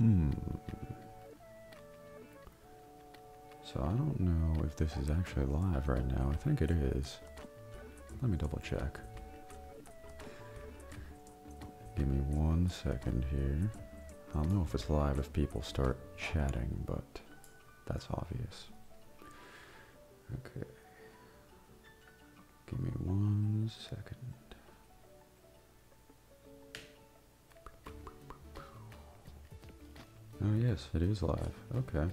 So I don't know if this is actually live right now. I think it is. Let me double check. Give me 1 second here. I'll know if it's live if people start chatting, but that's obvious. Okay. Give me 1 second. Oh yes, it is live. Okay.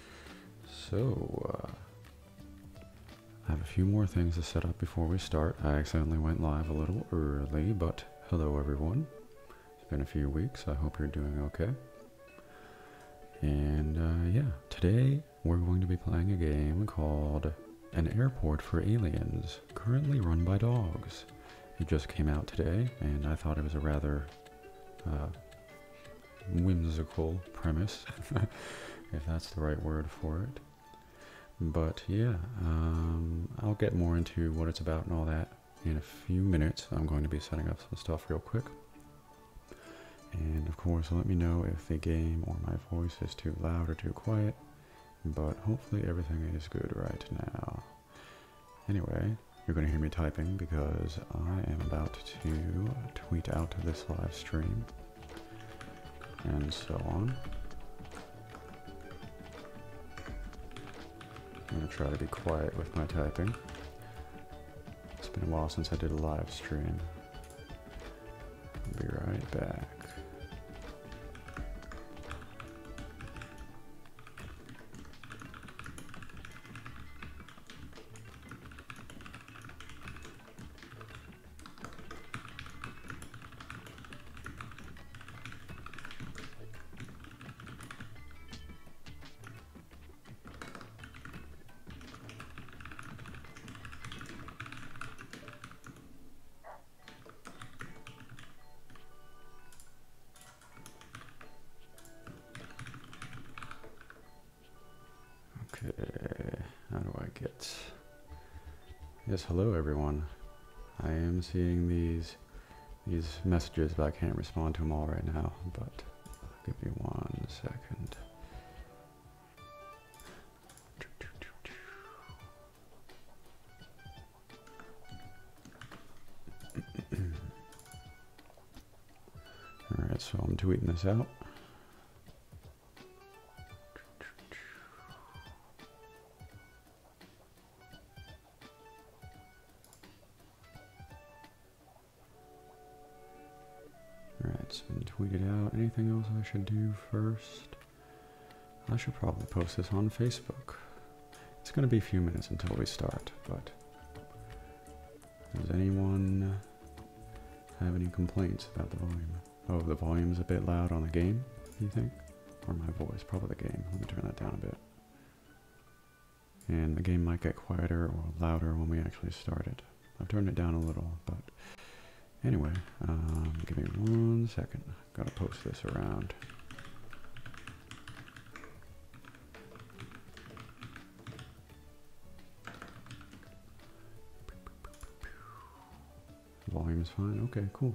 So, I have a few more things to set up before we start. I accidentally went live a little early, but hello everyone. It's been a few weeks. I hope you're doing okay. And yeah, today we're going to be playing a game called An Airport for Aliens, currently run by dogs. It just came out today, and I thought it was a rather whimsical premise, if that's the right word for it. But yeah, I'll get more into what it's about and all that in a few minutes. I'm going to be setting up some stuff real quick. And of course, let me know if the game or my voice is too loud or too quiet. But hopefully everything is good right now. Anyway, you're going to hear me typing because I am about to tweet out this live stream. And so on. I'm going to try to be quiet with my typing. It's been a while since I did a live stream. I'll be right back. Okay, how do I get... Yes, hello everyone. I am seeing these messages, but I can't respond to them all right now, but give me 1 second. Alright, so I'm tweeting this out. It's been tweeted out. Anything else I should do first? I should probably post this on Facebook. It's going to be a few minutes until we start, but does anyone have any complaints about the volume? Oh, the volume's a bit loud on the game, you think? Or my voice? Probably the game. Let me turn that down a bit. And the game might get quieter or louder when we actually start it. I've turned it down a little, but anyway, give me 1 second. Gotta post this around. Volume's fine. Okay, cool.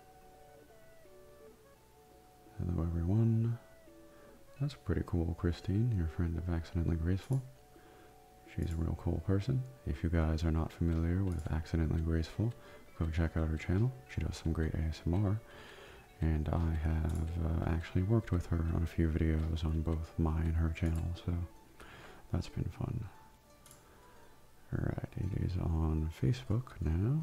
Hello, everyone. That's pretty cool, Christine, your friend of Accidentally Graceful. She's a real cool person. If you guys are not familiar with Accidentally Graceful, go check out her channel. She does some great ASMR, and I have actually worked with her on a few videos on both my and her channel, so that's been fun. Alright, it is on Facebook now,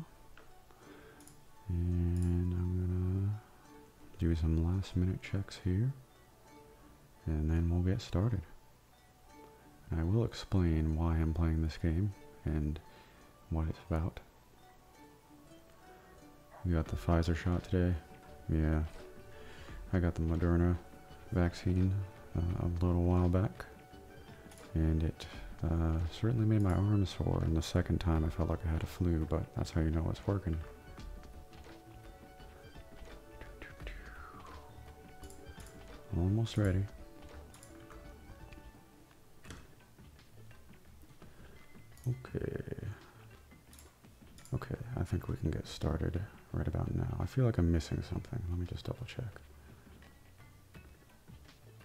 and I'm gonna do some last minute checks here, and then we'll get started. I will explain why I'm playing this game and what it's about. You got the Pfizer shot today? Yeah. I got the Moderna vaccine a little while back, and it certainly made my arm sore, and the second time I felt like I had a flu, but that's how you know it's working. Almost ready. Okay, I think we can get started right about now. I feel like I'm missing something. Let me just double check.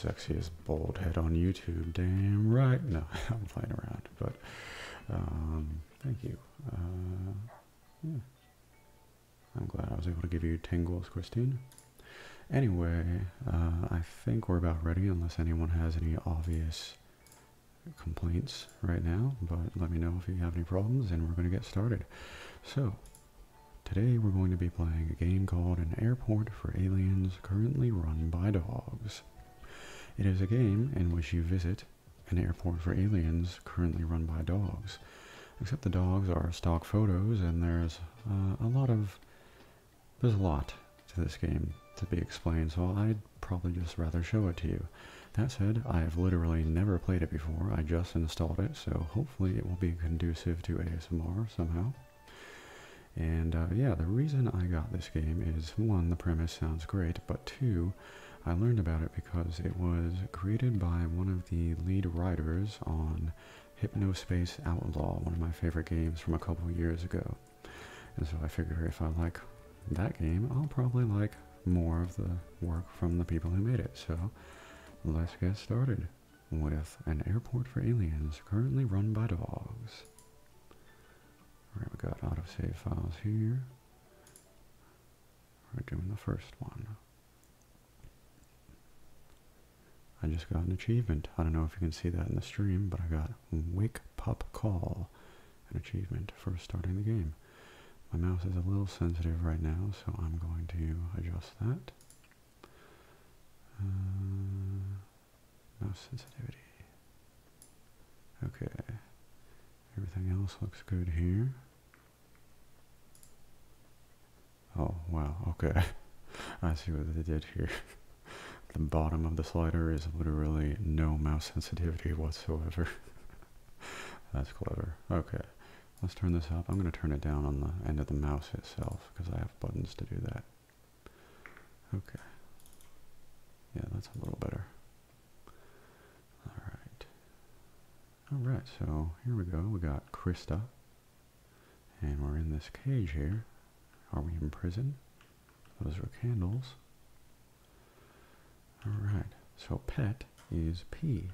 sexiest bald head on YouTube. Damn right. No, I'm playing around, but thank you. Yeah. I'm glad I was able to give you tingles, Christine. Anyway, I think we're about ready, unless anyone has any obvious complaints right now, but let me know if you have any problems, and we're going to get started. So, today we're going to be playing a game called An Airport for Aliens, currently run by dogs. It is a game in which you visit an airport for aliens currently run by dogs. Except the dogs are stock photos, and there's a lot to this game to be explained, so I'd probably just rather show it to you. That said, I have literally never played it before. I just installed it, so hopefully it will be conducive to ASMR somehow. And yeah, the reason I got this game is, one, the premise sounds great, but two, I learned about it because it was created by one of the lead writers on Hypnospace Outlaw, one of my favorite games from a couple years ago. And so I figure if I like that game, I'll probably like more of the work from the people who made it. So let's get started with An Airport for Aliens, currently run by dogs. Alright, we got autosave files here. We're doing the first one. I just got an achievement. I don't know if you can see that in the stream, but I got Wake Pup Call, an achievement for starting the game. My mouse is a little sensitive right now, so I'm going to adjust that. Mouse sensitivity. Okay. Everything else looks good here. Oh, wow, okay. I see what they did here. The bottom of the slider is literally no mouse sensitivity whatsoever. That's clever. Okay, let's turn this up. I'm going to turn it down on the end of the mouse itself because I have buttons to do that. Okay. Yeah, that's a little better. Alright. Alright, so here we go. We got Krista. And we're in this cage here. Are we in prison? Those are candles. Alright, so pet is P.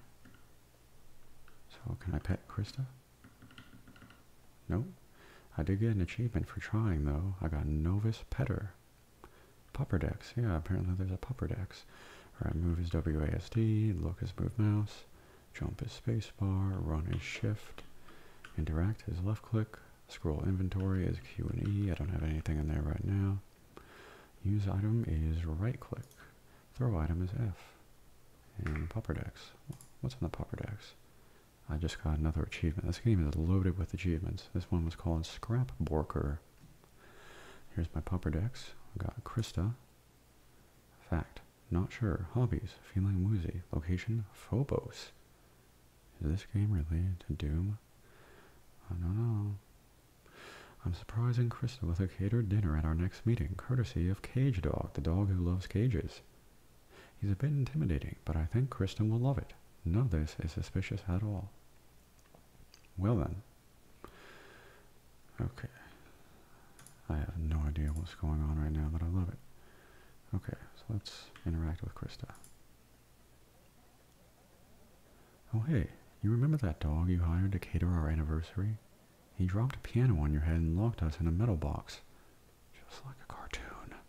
So can I pet Krista? Nope. I did get an achievement for trying though. I got Novice Petter. Pupperdex, yeah, apparently there's a Pupperdex. Alright, move is WASD, look is move mouse, jump is spacebar, run is shift, interact is left click, scroll inventory is Q and E. I don't have anything in there right now. Use item is right click. Throw item is F. And Pupperdex. What's in the Pupperdex? I just got another achievement. This game is loaded with achievements. This one was called Scrapborker. Here's my Pupperdex. I got Krista. Fact. Not sure. Hobbies. Feeling woozy. Location. Phobos. Is this game related to Doom? I don't know. I'm surprising Krista with a catered dinner at our next meeting, courtesy of Cage Dog, the dog who loves cages. He's a bit intimidating, but I think Kristen will love it. None of this is suspicious at all. Well then. Okay. I have no idea what's going on right now, but I love it. Okay, so let's interact with Krista. Oh hey, you remember that dog you hired to cater our anniversary? He dropped a piano on your head and locked us in a metal box. Just like a cartoon.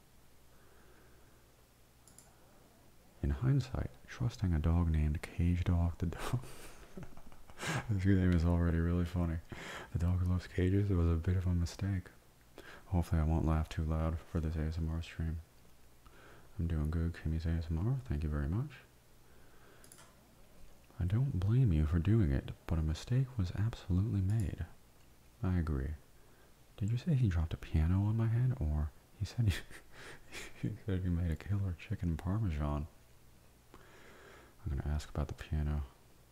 In hindsight, trusting a dog named Cage Dog the dog. This name is already really funny. The dog who loves cages, it was a bit of a mistake. Hopefully I won't laugh too loud for this ASMR stream. I'm doing good, Kimmy's ASMR. Thank you very much. I don't blame you for doing it, but a mistake was absolutely made. I agree. Did you say he dropped a piano on my head, or he said he said he made a killer chicken parmesan? I'm going to ask about the piano.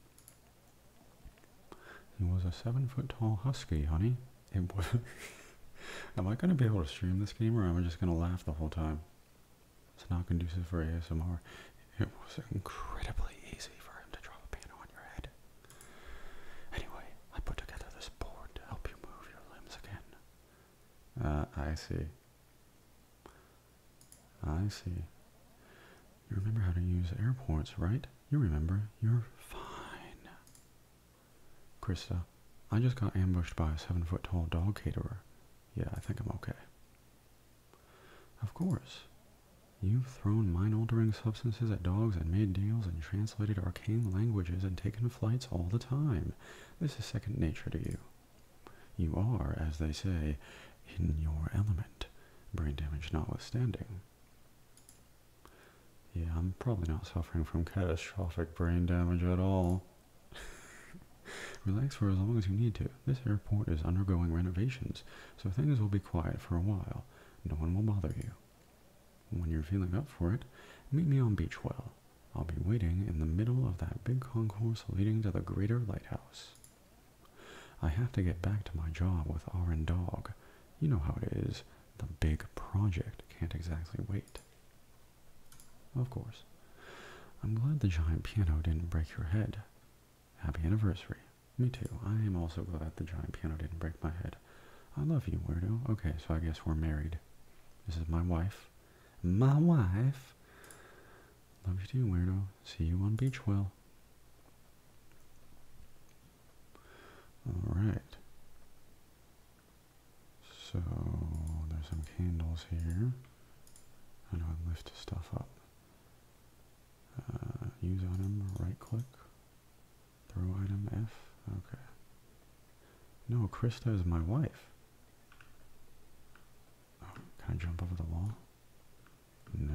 He was a 7-foot-tall husky, honey. It was... Am I going to be able to stream this game, or am I just going to laugh the whole time? It's not conducive for ASMR. It was incredibly easy for him to drop a piano on your head. Anyway, I put together this board to help you move your limbs again. I see. I see. You remember how to use airports, right? You remember, you're fine. Krista, I just got ambushed by a 7-foot-tall dog caterer. Yeah, I think I'm okay. Of course. You've thrown mind-altering substances at dogs and made deals and translated arcane languages and taken flights all the time. This is second nature to you. You are, as they say, in your element, brain damage notwithstanding. Yeah, I'm probably not suffering from catastrophic brain damage at all. Relax for as long as you need to. This airport is undergoing renovations, so things will be quiet for a while. No one will bother you. When you're feeling up for it, meet me on Beachwell. I'll be waiting in the middle of that big concourse leading to the Greater Lighthouse. I have to get back to my job with R and Dog. You know how it is. The big project can't exactly wait. Of course. I'm glad the giant piano didn't break your head. Happy anniversary. Me too. I am also glad the giant piano didn't break my head. I love you, weirdo. Okay, so I guess we're married. This is my wife. My wife. Love you too, weirdo. See you on Beachwell. Alright. So, there's some candles here. How do I lift stuff up? Use item, right click. Throw item, F. Okay. No, Krista is my wife. Oh, can I jump over the wall? No.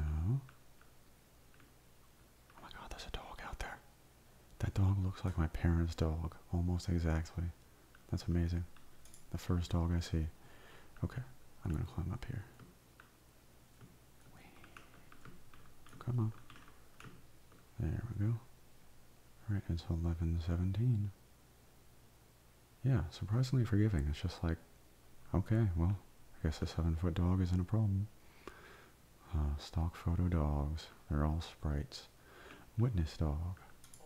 Oh my god, there's a dog out there. That dog looks like my parents' dog, almost exactly. That's amazing. The first dog I see. Okay, I'm gonna climb up here. Come on. There we go. Alright, it's 11:17. Yeah, surprisingly forgiving. It's just like, okay, well, I guess a 7-foot dog isn't a problem. Stock photo dogs. They're all sprites. Witness dog.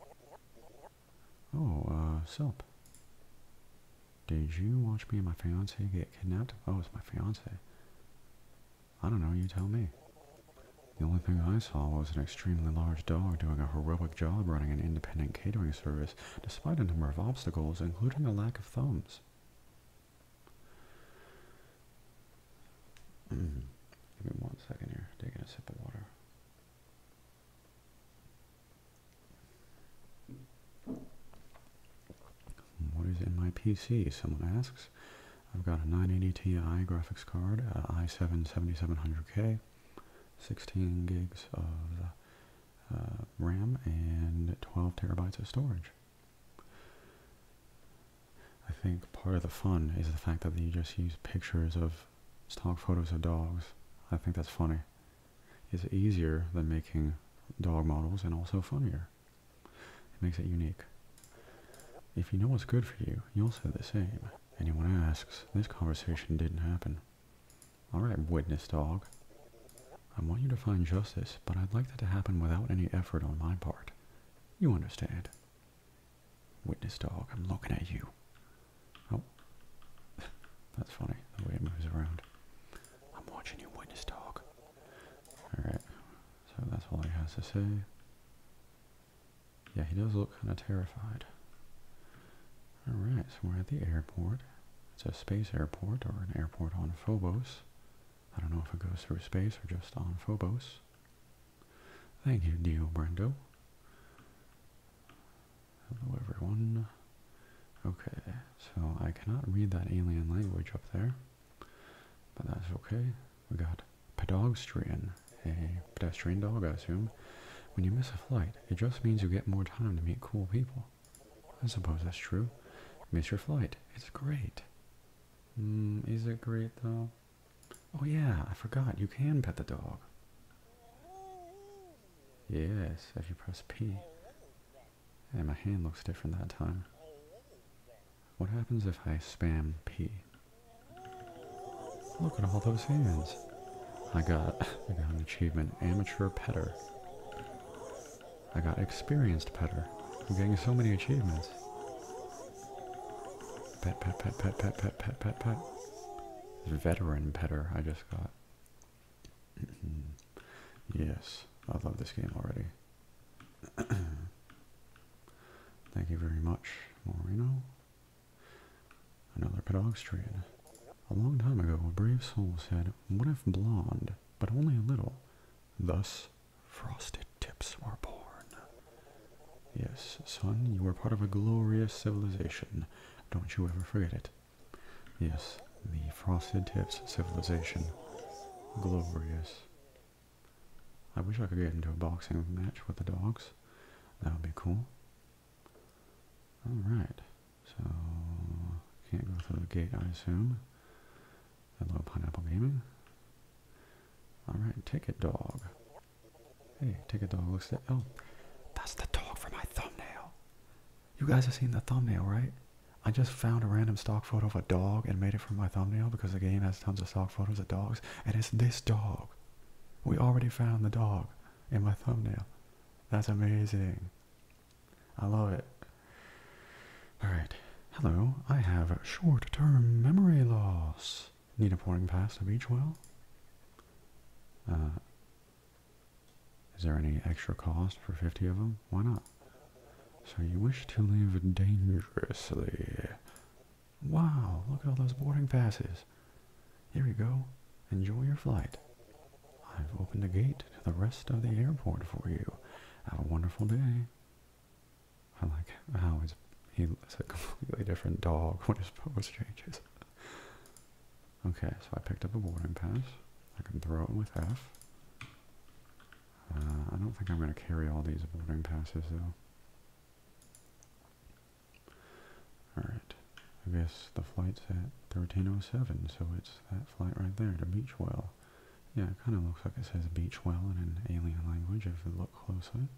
Oh, Silp. Did you watch me and my fiance get kidnapped? Oh, it's my fiance. I don't know, you tell me. The only thing I saw was an extremely large dog doing a heroic job running an independent catering service, despite a number of obstacles, including a lack of thumbs. Give me 1 second here, taking a sip of water. What is in my PC, someone asks. I've got a 980 Ti graphics card, i7 7700K, 16 gigs of RAM, and 12 terabytes of storage. I think part of the fun is the fact that you just use pictures of stock photos of dogs. I think that's funny. It's easier than making dog models and also funnier. It makes it unique. If you know what's good for you, you'll say the same. Anyone asks, this conversation didn't happen. Alright, witness dog. I want you to find justice, but I'd like that to happen without any effort on my part. You understand. Witness dog, I'm looking at you. Oh. That's funny, the way it moves around. I'm watching you, witness dog. Alright, so that's all he has to say. Yeah, he does look kind of terrified. Alright, so we're at the airport. It's a space airport, or an airport on Phobos. I don't know if it goes through space or just on Phobos. Thank you, Dio Brando. Hello, everyone. Okay, so I cannot read that alien language up there, but that's okay. We got pedogstrian, a pedestrian dog, I assume. When you miss a flight, it just means you get more time to meet cool people. I suppose that's true. Miss your flight. It's great. Is it great, though? Oh yeah, I forgot. You can pet the dog. Yes, if you press P. And my hand looks different that time. What happens if I spam P? Look at all those hands. I got an achievement. Amateur petter. I got experienced petter. I'm getting so many achievements. Pet, pet, pet, pet, pet, pet, pet, pet, pet. Veteran petter I just got. Yes, I love this game already. Thank you very much, Moreno. Another pedestrian. A long time ago, a brave soul said, "What if blonde, but only a little?" Thus, frosted tips were born. Yes, son, you were part of a glorious civilization. Don't you ever forget it. Yes, the frosted tips civilization. Glorious. I wish I could get into a boxing match with the dogs. That would be cool. Alright, so can't go through the gate, I assume. Hello, Pineapple Gaming. Alright, Ticket Dog. Hey, Ticket Dog looks like... Oh, that's the dog for my thumbnail. You guys have seen the thumbnail, right? I just found a random stock photo of a dog and made it for my thumbnail because the game has tons of stock photos of dogs, and it's this dog. We already found the dog in my thumbnail. That's amazing. I love it. Alright. Hello, I have short-term memory loss. Need a boarding pass to Beachwell? Is there any extra cost for 50 of them? Why not? So you wish to live dangerously. Wow, look at all those boarding passes. Here you go. Enjoy your flight. I've opened the gate to the rest of the airport for you. Have a wonderful day. I like how he's a completely different dog when his pose changes. Okay, so I picked up a boarding pass. I can throw it with F. I don't think I'm going to carry all these boarding passes, though. Alright, I guess the flight's at 13:07, so it's that flight right there to Beachwell. Yeah, it kind of looks like it says Beachwell in an alien language if you look closely.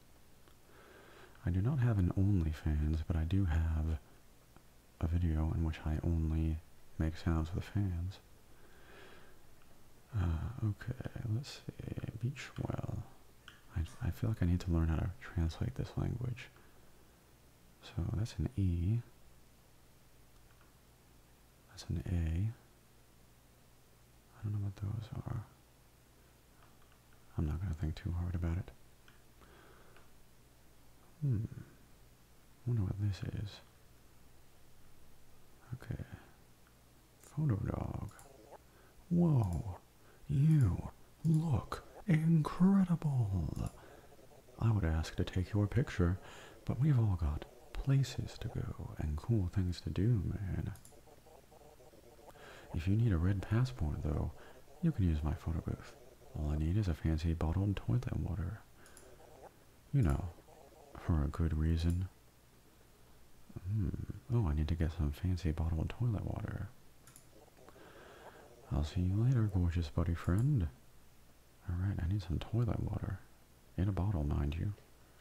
I do not have an OnlyFans, but I do have a video in which I only make sounds with fans. Okay, let's see. Beachwell. I feel like I need to learn how to translate this language. So that's an E. That's an A. I don't know what those are. I'm not going to think too hard about it. Wonder what this is. Okay. Photo dog. Whoa. You look incredible. I would ask to take your picture, but we've all got places to go and cool things to do, man. If you need a red passport, though, you can use my photo booth. All I need is a fancy bottled toilet water. You know, for a good reason. Oh, I need to get some fancy bottled toilet water. I'll see you later, gorgeous buddy friend. Alright, I need some toilet water. In a bottle, mind you.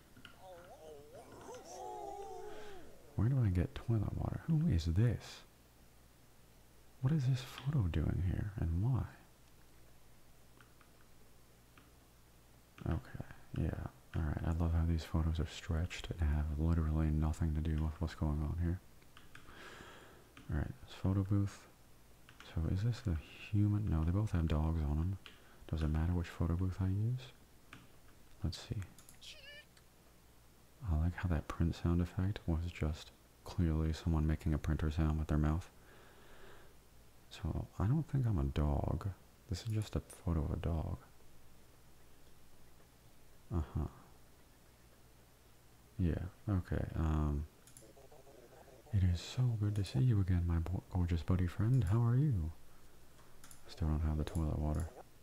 Where do I get toilet water? Who is this? What is this photo doing here, and why? Okay, yeah. Alright, I love how these photos are stretched and have literally nothing to do with what's going on here. Alright, this photo booth. So is this the human? No, they both have dogs on them. Does it matter which photo booth I use? Let's see. I like how that print sound effect was just clearly someone making a printer sound with their mouth. So I don't think I'm a dog. This is just a photo of a dog. Yeah, okay, it is so good to see you again, my gorgeous buddy friend. How are you? Still don't have the toilet water.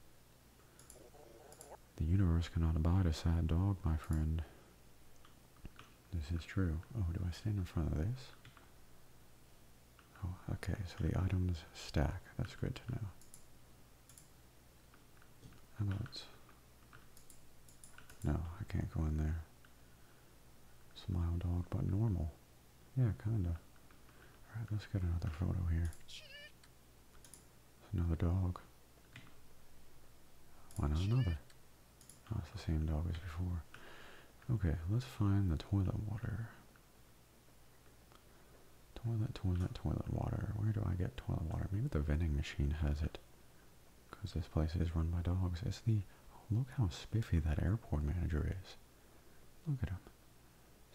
The universe cannot abide a sad dog, my friend. This is true. Oh, do I stand in front of this? Oh, okay, so the items stack. That's good to know. How about... No, I can't go in there. Smile dog, but normal. Yeah, kinda. Alright, let's get another photo here. It's another dog. Why not another? Oh, it's the same dog as before. Okay, let's find the toilet water. Toilet water. Where do I get toilet water? Maybe the vending machine has it. Because this place is run by dogs. It's the... Look how spiffy that airport manager is. Look at him.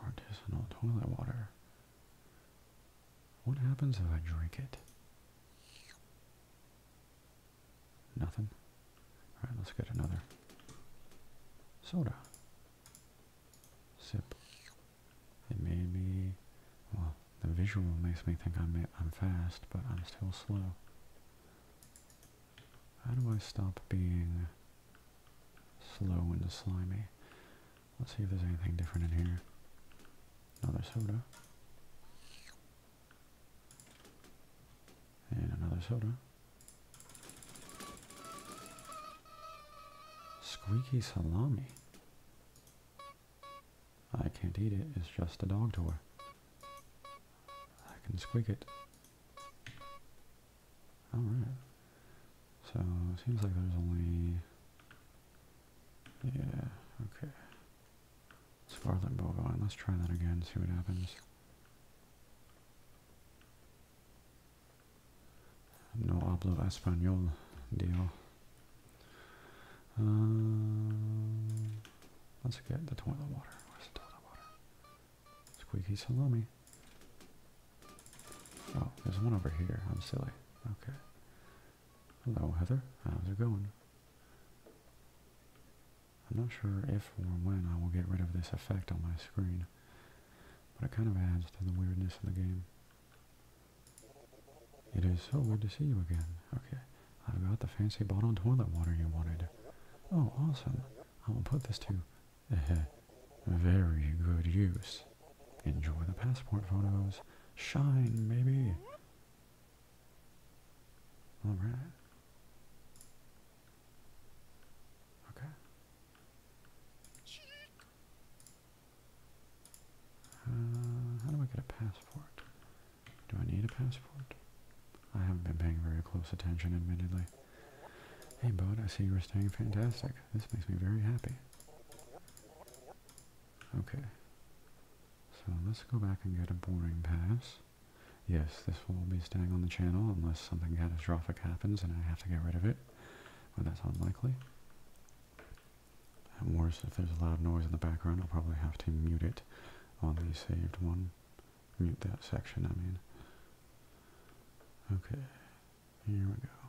Artisanal toilet water. What happens if I drink it? Nothing. Alright, let's get another soda. Sip. It made me, well, the visual makes me think I'm fast, but I'm still slow. How do I stop being slow and slimy? Let's see if there's anything different in here. Another soda. And another soda. Squeaky salami. I can't eat it, it's just a dog toy. I can squeak it. Alright. So, it seems like there's only... Yeah, okay. Scarlet bovine. Let's try that again, see what happens. No hablo español, deal. Let's get the toilet water. Where's the toilet water? Squeaky salami. Oh, there's one over here. I'm silly. Okay. Hello, Heather. How's it going? I'm not sure if or when I will get rid of this effect on my screen, but it kind of adds to the weirdness of the game. It is so good to see you again. Okay, I've got the fancy bottled toilet water you wanted. Oh, awesome. I will put this to very good use. Enjoy the passport photos. Shine, baby. Alright. Okay. How do I get a passport? Do I need a passport? I haven't been paying very close attention, admittedly. Hey, bud, I see you're staying fantastic. This makes me very happy. Okay. So let's go back and get a boarding pass. Yes, this will be staying on the channel unless something catastrophic happens and I have to get rid of it. But that's unlikely. And worse, if there's a loud noise in the background, I'll probably have to mute it on the saved one. Mute that section, I mean. Okay, here we go.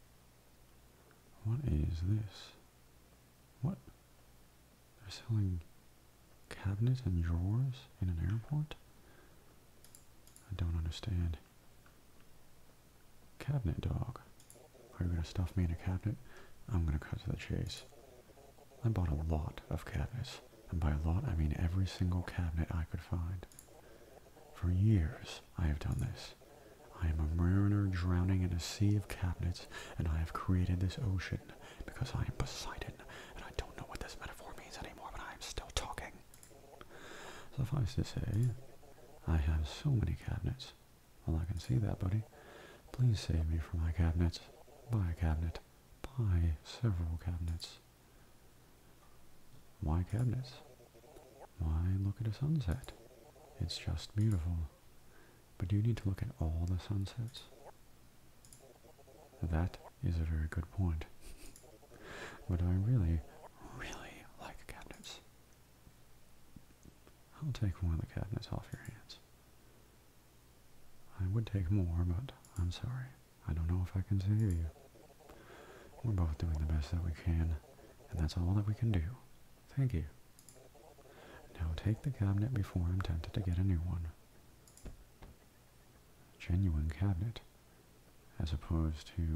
What is this? What? They're selling cabinets and drawers in an airport? I don't understand. Cabinet dog. Are you going to stuff me in a cabinet? I'm going to cut to the chase. I bought a lot of cabinets, and by a lot I mean every single cabinet I could find. For years I have done this. I am a mariner drowning in a sea of cabinets, and I have created this ocean because I am Poseidon, and I don't know what this metaphor means anymore, but I am still talking. Suffice to say, I have so many cabinets. Well, I can see that, buddy. Please save me from my cabinets. Buy a cabinet. Buy several cabinets. Why cabinets? Why look at a sunset? It's just beautiful. But do you need to look at all the sunsets? That is a very good point. But I really, really like cabinets. I'll take one of the cabinets off your hands. I would take more, but I'm sorry. I don't know if I can save you. We're both doing the best that we can, and that's all that we can do. Thank you. Now take the cabinet before I'm tempted to get a new one. Genuine cabinet, as opposed to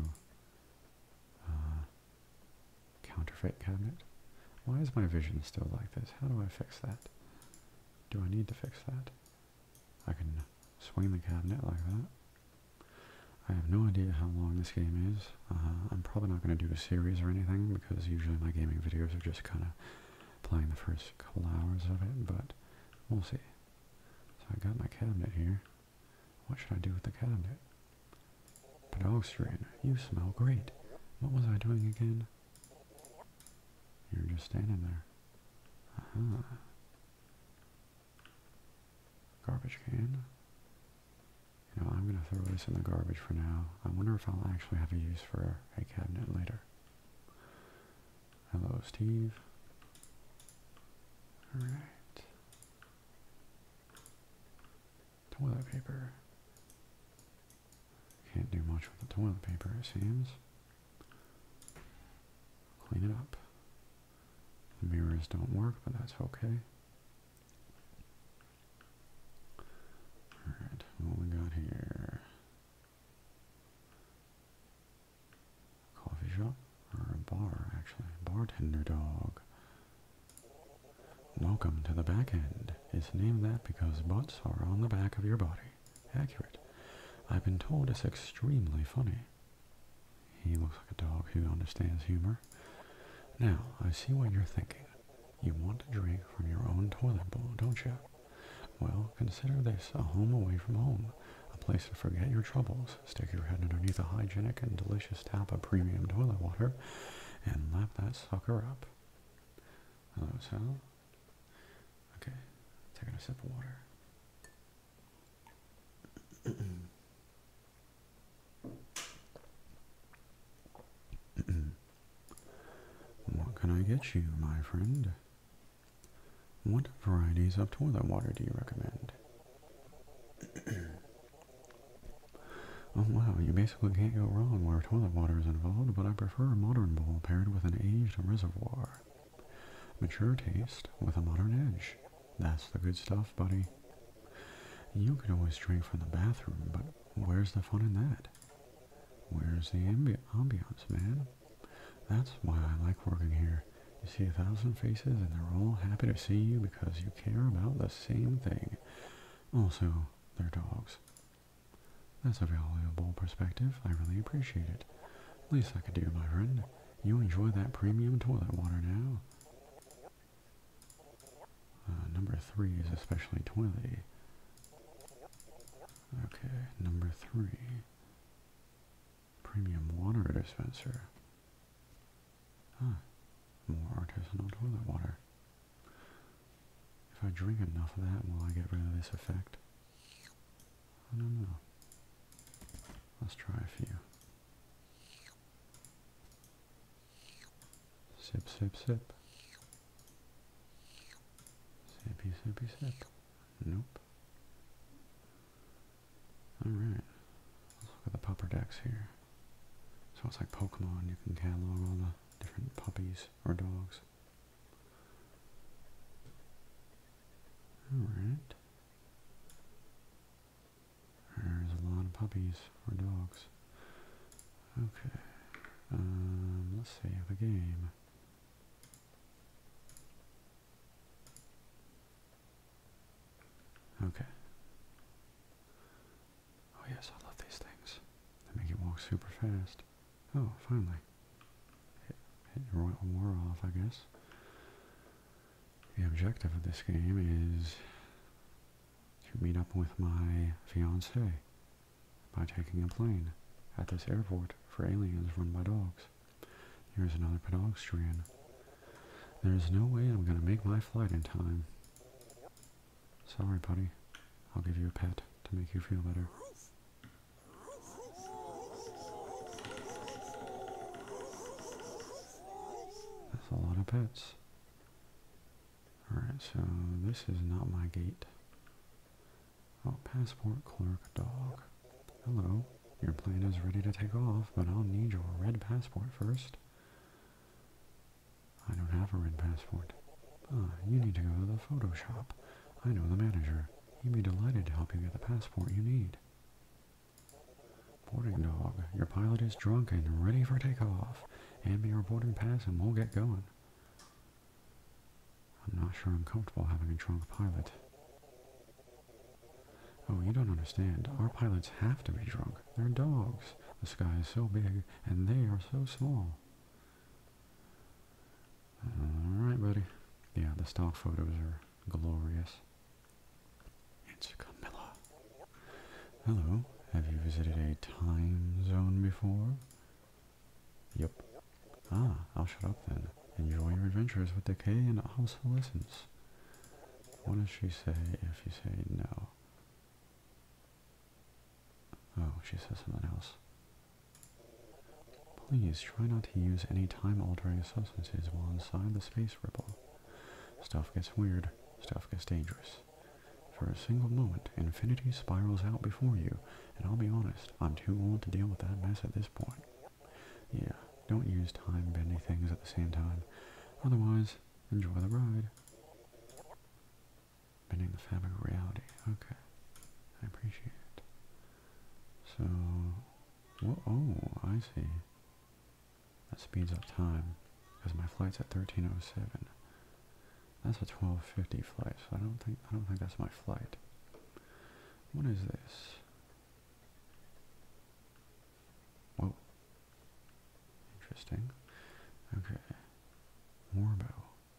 counterfeit cabinet. Why is my vision still like this? How do I fix that? Do I need to fix that? I can swing the cabinet like that. I have no idea how long this game is. I'm probably not going to do a series or anything because usually my gaming videos are just kind of playing the first couple hours of it, but we'll see. So I got my cabinet here. What should I do with the cabinet? Pedestrian, you smell great. What was I doing again? You're just standing there. Aha. Garbage can. You know, I'm going to throw this in the garbage for now. I wonder if I'll actually have a use for a cabinet later. Hello, Steve. Alright. toilet paper. Can't do much with the toilet paper, it seems. Clean it up. The mirrors don't work, but that's okay. Alright, what we got here? Coffee shop? Or a bar, actually. Bartender dog. Welcome to the back end. It's named that because butts are on the back of your body. Accurate. I've been told it's extremely funny. He looks like a dog who understands humor. Now, I see what you're thinking. You want to drink from your own toilet bowl, don't you? Well, consider this a home away from home. A place to forget your troubles. Stick your head underneath a hygienic and delicious tap of premium toilet water and lap that sucker up. Hello, Sal. Okay, taking a sip of water. What can I get you, my friend? What varieties of toilet water do you recommend? Oh wow, you basically can't go wrong where toilet water is involved, but I prefer a modern bowl paired with an aged reservoir. Mature taste with a modern edge. That's the good stuff, buddy. You could always drink from the bathroom, but where's the fun in that? Where's the ambiance, man? That's why I like working here. You see 1,000 faces and they're all happy to see you because you care about the same thing. Also, they're dogs. That's a valuable perspective. I really appreciate it. Least I could do, my friend. You enjoy that premium toilet water now. Number 3 is especially toilety. Okay, number 3. Premium water dispenser. More artisanal toilet water. If I drink enough of that, will I get rid of this effect? I don't know. Let's try a few. Sip, sip, sip. Sippy, sippy, sip. Nope. Alright. Let's look at the pupper decks here. So it's like Pokemon. You can catalog all the different puppies or dogs. Alright. There's a lot of puppies or dogs. Okay. Let's save the game. Okay. Oh yes, I love these things. They make you walk super fast. Oh, finally. Hit your war off, I guess. The objective of this game is to meet up with my fiancée by taking a plane at this airport for aliens run by dogs. Here's another pedestrian. There's no way I'm gonna make my flight in time. Sorry, buddy. I'll give you a pet to make you feel better. That's a lot of pets. Alright, so this is not my gate. Oh, passport clerk dog. Hello. Your plane is ready to take off, but I'll need your red passport first. I don't have a red passport. You need to go to the photo shop. I know the manager. He'd be delighted to help you get the passport you need. Boarding dog, your pilot is drunk and ready for takeoff. Hand me your boarding pass and we'll get going. I'm not sure I'm comfortable having a drunk pilot. Oh, you don't understand. Our pilots have to be drunk. They're dogs. The sky is so big and they are so small. Alright, buddy. Yeah, the stock photos are glorious. It's Camilla. Hello. Have you visited a time zone before? Yep. I'll shut up then. Enjoy your adventures with Decay and obsolescence. What does she say if you say no? Oh, she says something else. Please try not to use any time-altering substances while inside the space ripple. Stuff gets weird. Stuff gets dangerous. for a single moment, infinity spirals out before you, and I'll be honest, I'm too old to deal with that mess at this point. Yeah, don't use time-bending things at the same time. Otherwise, enjoy the ride. Bending the fabric of reality. Okay. I appreciate it. So, oh, I see. That speeds up time, because my flight's at 13:07. That's a 12:50 flight, so I don't think that's my flight. What is this? Whoa. Interesting. Okay. Orbo.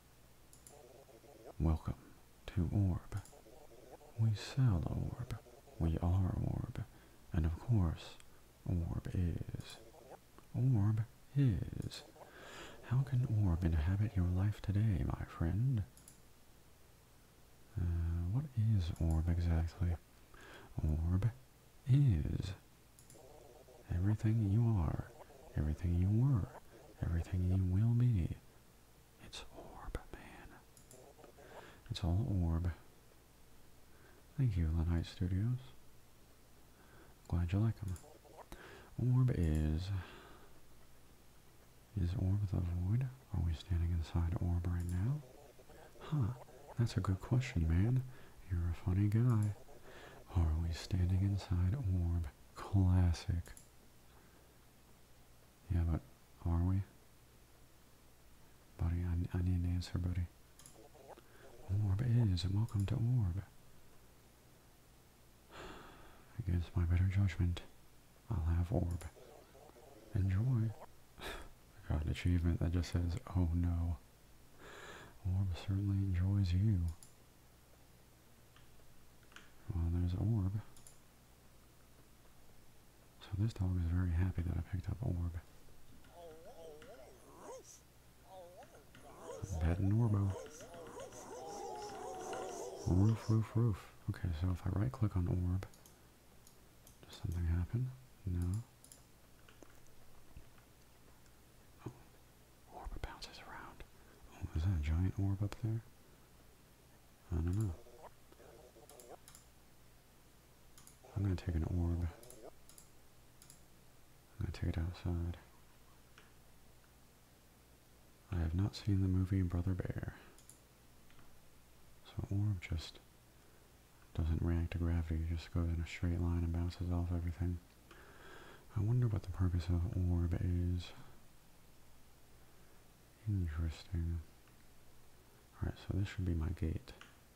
Welcome to Orb. We sell Orb. We are Orb. And of course, Orb is. Orb is. How can Orb inhabit your life today, my friend? What is Orb exactly? Orb is everything you are, everything you were, everything you will be. It's Orb, man. It's all Orb. Thank you, Lenite Studios. Glad you like them. Orb is Orb the void? Are we standing inside Orb right now? Huh, that's a good question, man. You're a funny guy. Are we standing inside Orb? Classic. Yeah, but are we? Buddy, I need an answer, buddy. Orb is. Welcome to Orb. Against my better judgment, I'll have Orb. Enjoy. I got an achievement that just says, oh no. Orb certainly enjoys you. Well, there's Orb. So this dog is very happy that I picked up Orb. Petting Orbo. Roof, roof, roof. Okay, so if I right click on Orb, does something happen? No. Oh, Orb bounces around. Oh, is that a giant orb up there? I don't know. I'm gonna take an orb. I'm gonna take it outside. I have not seen the movie Brother Bear. So Orb just doesn't react to gravity, just goes in a straight line and bounces off everything. I wonder what the purpose of Orb is. Interesting. Alright, so this should be my gate.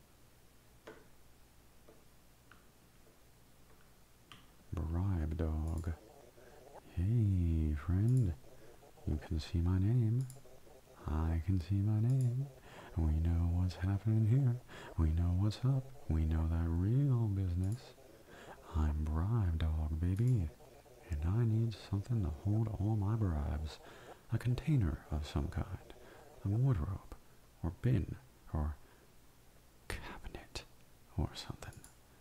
Bribe dog. Hey, friend. You can see my name. I can see my name. We know what's happening here. We know what's up. We know that real business. I'm Bribe Dog, baby. And I need something to hold all my bribes. A container of some kind. A wardrobe. Or bin. Or cabinet. Or something.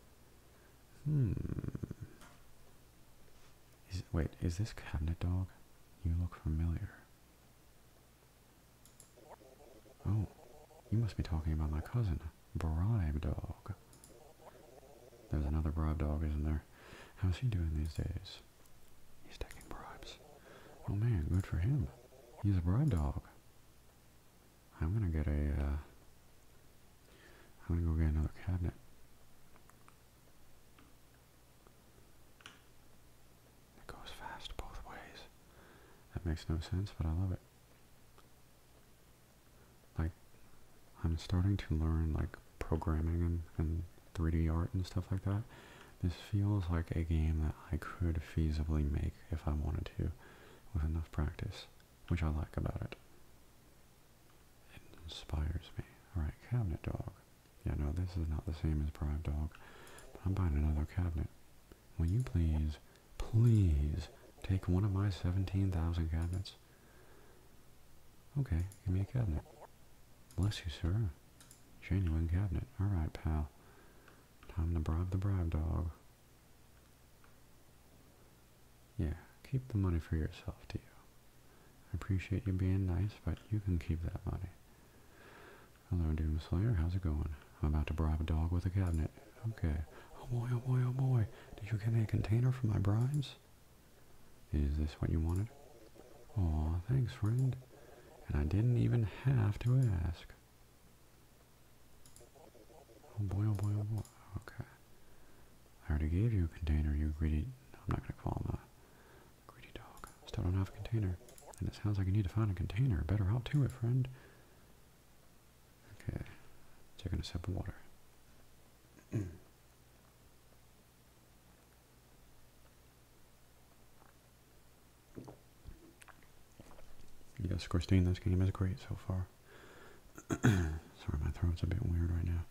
Wait, is this Cabinet Dog? You look familiar. Oh, you must be talking about my cousin, Bribe Dog. There's another Bribe Dog, isn't there? How's he doing these days? He's taking bribes. Oh man, good for him. He's a Bribe Dog. I'm gonna get I'm gonna go get another cabinet. It goes fast both ways. That makes no sense, but I love it. Like, I'm starting to learn, like, programming and 3D art and stuff like that. This feels like a game that I could feasibly make if I wanted to, with enough practice, which I like about it. It inspires me. Alright, Cabinet Dog. Yeah, no, this is not the same as Bribe Dog, but I'm buying another cabinet. Will you please, please, take one of my 17,000 cabinets? Okay, give me a cabinet. Bless you, sir. Genuine cabinet. Alright, pal. Time to bribe the Bribe Dog. Yeah, keep the money for yourself, dear. I appreciate you being nice, but you can keep that money. Hello, Doomslayer. How's it going? I'm about to bribe a dog with a cabinet. Okay. Oh boy, oh boy, oh boy. Did you get me a container for my bribes? Is this what you wanted? Aw, thanks, friend. And I didn't even have to ask. Oh boy, oh boy, oh boy. Okay. I already gave you a container, you greedy... I'm not going to call him a greedy dog. Still don't have a container. And it sounds like you need to find a container. Better hop to it, friend. Okay. Taking a sip of water. Yes, Christine, this game is great so far. Sorry, my throat's a bit weird right now.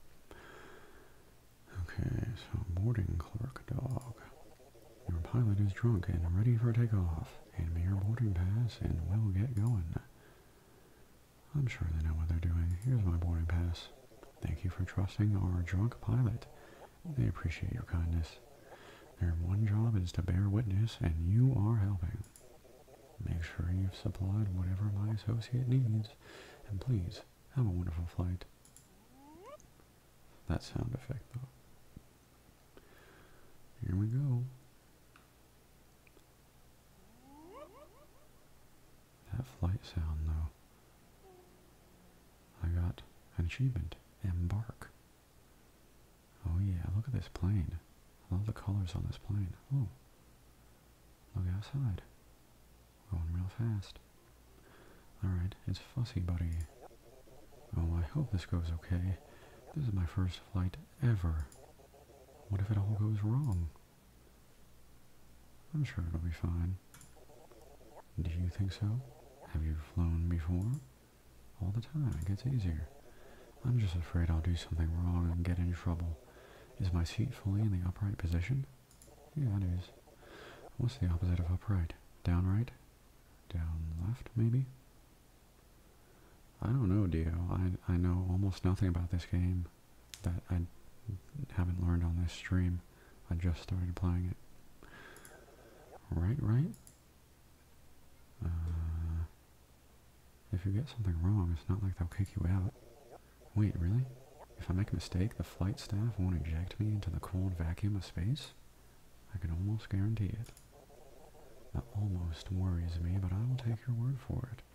Okay, so boarding clerk dog. Your pilot is drunk and ready for takeoff. Hand me your boarding pass and we'll get going. I'm sure they know what they're doing. Here's my boarding pass. Thank you for trusting our drunk pilot. They appreciate your kindness. Their one job is to bear witness, and you are helping. Make sure you've supplied whatever my associate needs, and please, have a wonderful flight. That sound effect, though. Here we go. That flight sound, though. I got an achievement. Embark. Oh yeah, look at this plane. I love the colors on this plane. Oh. Look outside. Going real fast. Alright, it's Fussy Buddy. Oh, I hope this goes okay. This is my first flight ever. What if it all goes wrong? I'm sure it'll be fine. Do you think so? Have you flown before? All the time, it gets easier. I'm just afraid I'll do something wrong and get in trouble. Is my seat fully in the upright position? Yeah, it is. What's the opposite of upright? Down right? Down left, maybe? I don't know, Dio. I know almost nothing about this game that I haven't learned on this stream. I just started playing it. Right? If you get something wrong, it's not like they'll kick you out. Wait, really? If I make a mistake, the flight staff won't eject me into the cold vacuum of space? I can almost guarantee it. That almost worries me, but I will take your word for it.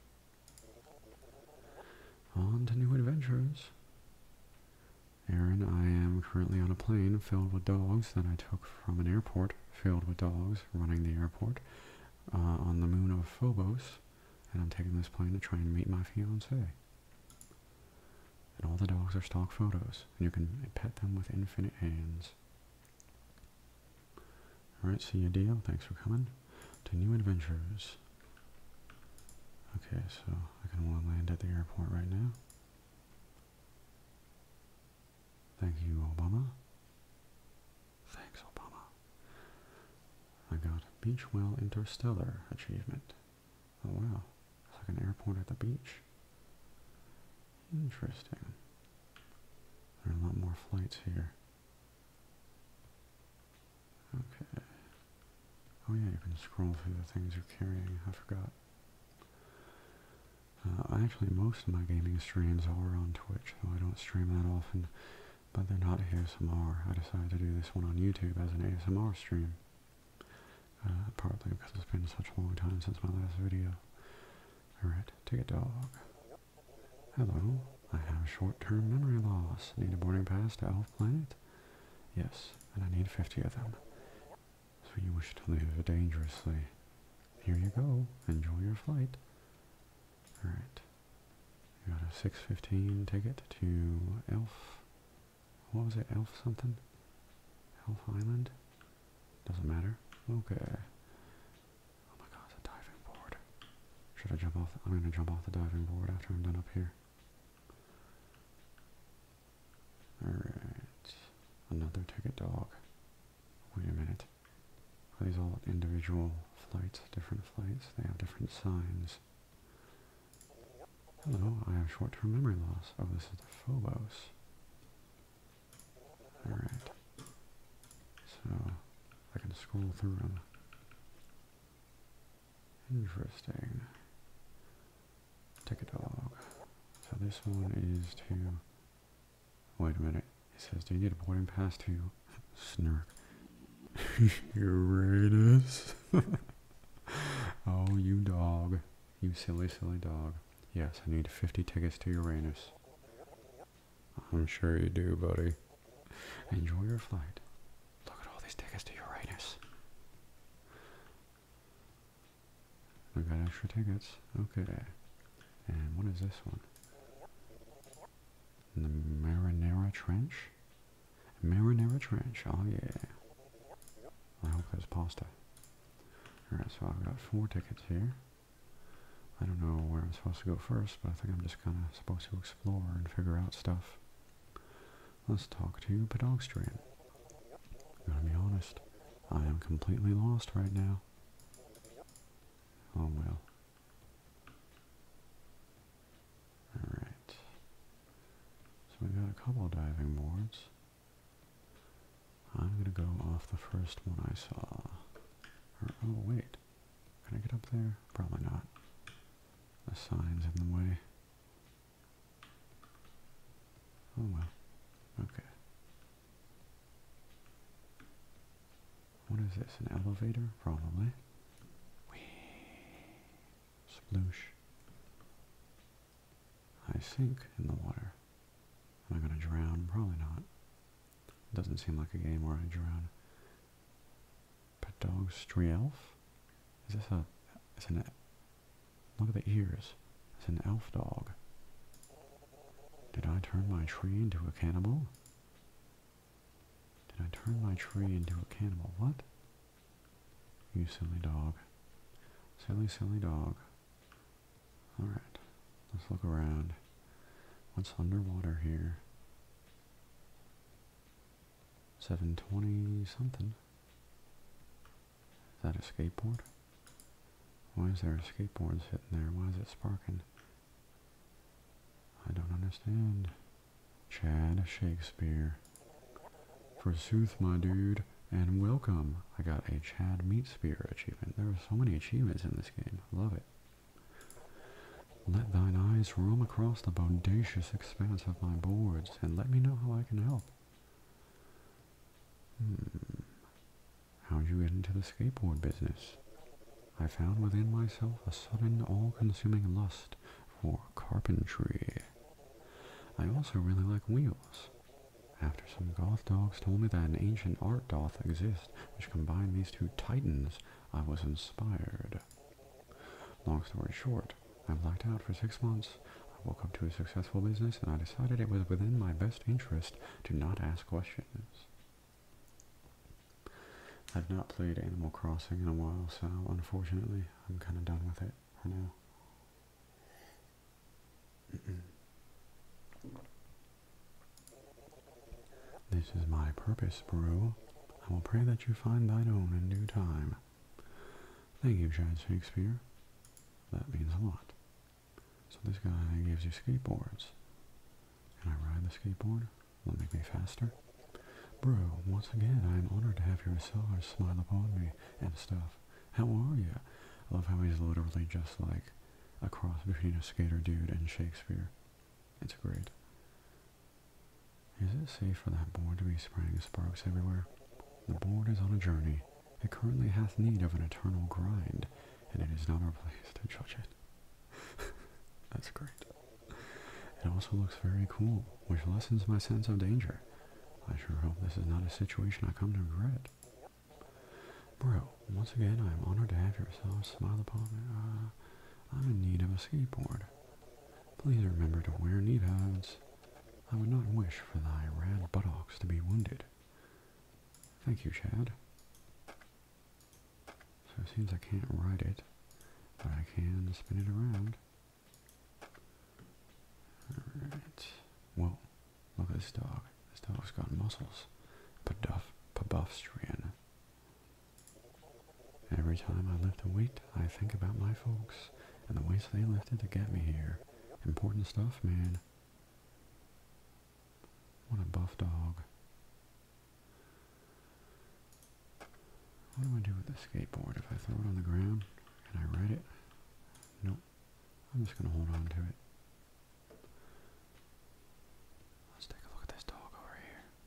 On to new adventures. Aaron, I am currently on a plane filled with dogs that I took from an airport filled with dogs running the airport on the moon of Phobos, and I'm taking this plane to try and meet my fiancée. And all the dogs are stock photos, and you can pet them with infinite hands. Alright, see you, Dio. Thanks for coming. To new adventures. Okay, so I can land at the airport right now. Thank you, Obama. Thanks, Obama. I got Beachwell Interstellar achievement. Oh wow, it's like an airport at the beach. Interesting. There are a lot more flights here. Okay. Oh yeah, you can scroll through the things you're carrying. I forgot. Actually, most of my gaming streams are on Twitch, though I don't stream that often. But they're not ASMR. I decided to do this one on YouTube as an ASMR stream. Partly because it's been such a long time since my last video. Alright, take a dog. Hello, I have short-term memory loss. Need a boarding pass to Elf Planet? Yes, and I need 50 of them. So you wish to live dangerously. Here you go. Enjoy your flight. Alright. You got a 6:15 ticket to Elf... What was it? Elf something? Elf Island? Doesn't matter. Okay. Oh my god, it's a diving board. Should I jump off? I'm gonna jump off the diving board after I'm done up here. Alright. Another ticket dog. Wait a minute. Are these all individual flights? Different flights? They have different signs. Hello, I have short-term memory loss. Oh, this is the Phobos. Alright. So, I can scroll through them. Interesting. Take a dog. So this one is to... Wait a minute. says, do you need a boarding pass to Snark? Uranus. Oh, you dog. You silly, silly dog. Yes, I need 50 tickets to Uranus. I'm sure you do, buddy. Enjoy your flight. Look at all these tickets to Uranus. I got extra tickets. Okay. And what is this one? The Marinara Trench? Marinara Trench. Oh, yeah. I hope there's pasta. Alright, so I've got 4 tickets here. I don't know where I'm supposed to go first, but I think I'm just kind of supposed to explore and figure out stuff. Let's talk to Pedestrian. I'm gonna be honest, I am completely lost right now. Oh well. Alright. So we got a couple of diving boards. I'm gonna go off the first one I saw. Oh wait, can I get up there? Probably not. The sign's in the way. Oh well, okay. What is this, an elevator? Probably. Whee! Sploosh. I sink in the water. Am I gonna drown? Probably not. It doesn't seem like a game where I drown. Pedestrian elf? Is this a... It's an... Look at the ears. It's an elf dog. Did I turn my tree into a cannibal? Did I turn my tree into a cannibal? What? You silly dog. Silly, silly dog. Alright. Let's look around. What's underwater here? 720 something. Is that a skateboard? Why is there a skateboard sitting there? Why is it sparking? I don't understand. Chad Shakespeare. Forsooth, my dude, and welcome. I got a Chad Meat Spear achievement. There are so many achievements in this game. Love it. Let thine eyes roam across the bodacious expanse of my boards, and let me know how I can help. How'd you get into the skateboard business? I found within myself a sudden, all-consuming lust for carpentry. I also really like wheels. After some goth dogs told me that an ancient art doth exist which combined these two titans, I was inspired. Long story short, I blacked out for 6 months. I woke up to a successful business, and I decided it was within my best interest to not ask questions. I've not played Animal Crossing in a while, so unfortunately, I'm kind of done with it for now. This is my purpose, bro. I will pray that you find thine own in due time. Thank you, Chad Shakespeare. That means a lot. So this guy gives you skateboards. Can I ride the skateboard? Will it make me faster? Bro, once again, I am honored to have your stars smile upon me and stuff. How are you? I love how he's literally just like a cross between a skater dude and Shakespeare. It's great. Is it safe for that board to be spraying sparks everywhere? The board is on a journey. It currently hath need of an eternal grind, and it is not our place to judge it. That's great. It also looks very cool, which lessens my sense of danger. I sure hope this is not a situation I come to regret. Bro, once again, I am honored to have yourself smile upon me. I'm in need of a skateboard. Please remember to wear knee pads. I would not wish for thy rad buttocks to be wounded. Thank you, Chad. So it seems I can't ride it, but I can spin it around. Alright. Whoa, look at this dog. This dog's got muscles. Pedestrian. Every time I lift a weight, I think about my folks and the weights they lifted to get me here. Important stuff, man. What a buff dog. What do I do with the skateboard? If I throw it on the ground, can I ride it? Nope. I'm just going to hold on to it. Let's take a look at this dog over here.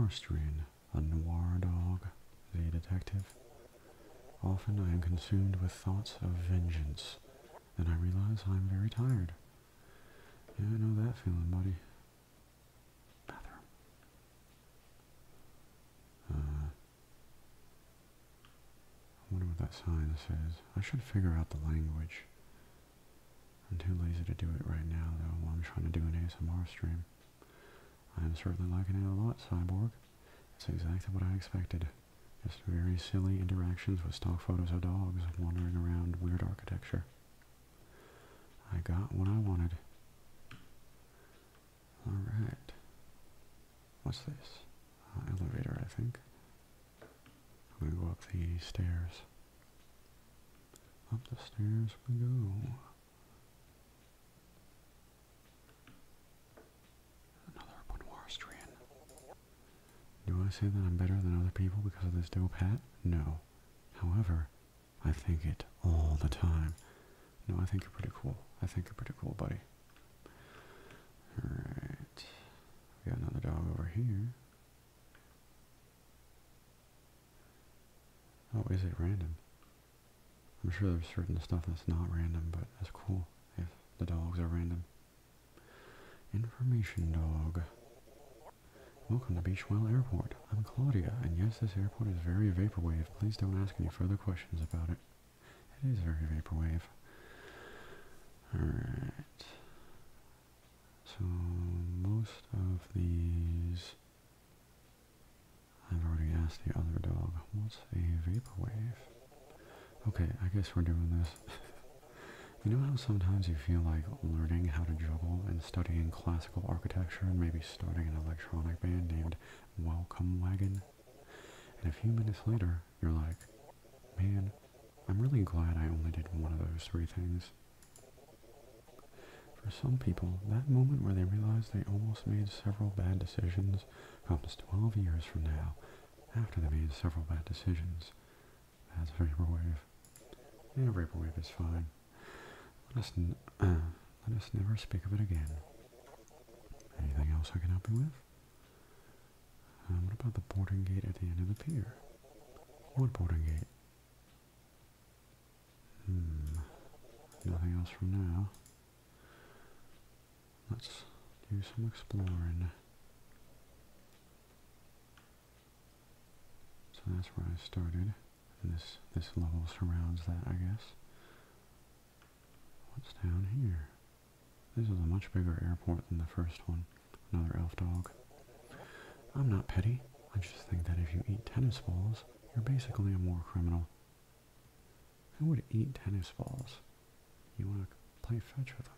strain, a noir dog, a detective. Often I am consumed with thoughts of vengeance. Then I realize I'm very tired. Yeah, I know that feeling, buddy. Bathroom. I wonder what that sign says. I should figure out the language. I'm too lazy to do it right now, though, while I'm trying to do an ASMR stream. I am certainly liking it a lot, Cyborg. It's exactly what I expected. Just very silly interactions with stock photos of dogs wandering around weird architecture. I got what I wanted. Alright. What's this? Elevator, I think. I'm gonna go up the stairs. Up the stairs we go. Another boudoir strain. Do I say that I'm better than other people because of this dope hat? No. However, I think it all the time. No, I think you're pretty cool. I think you're pretty cool, buddy. Alright. We got another dog over here. Oh, is it random? I'm sure there's certain stuff that's not random, but that's cool if the dogs are random. Information dog. Welcome to Beachwell Airport. I'm Claudia, and yes, this airport is very vaporwave. Please don't ask any further questions about it. It is very vaporwave. Alright. So, most of these... I've already asked the other dog, what's a vaporwave? Okay, I guess we're doing this. You know how sometimes you feel like learning how to juggle and studying classical architecture and maybe starting an electronic band named Welcome Wagon? And a few minutes later, you're like, man, I'm really glad I only did one of those three things. For some people, that moment where they realize they almost made several bad decisions comes 12 years from now, after they made several bad decisions. That's vaporwave. Yeah, vaporwave is fine. Let us never speak of it again. Anything else I can help you with? What about the boarding gate at the end of the pier? What boarding gate? Nothing else from now. Let's do some exploring. So that's where I started. And this level surrounds that, I guess. What's down here? This is a much bigger airport than the first one. Another elf dog. I'm not petty. I just think that if you eat tennis balls, you're basically a war criminal. Who would eat tennis balls? You want to play fetch with them.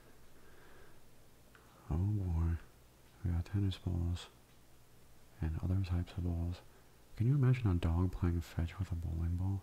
Oh boy. We got tennis balls. And other types of balls. Can you imagine a dog playing fetch with a bowling ball?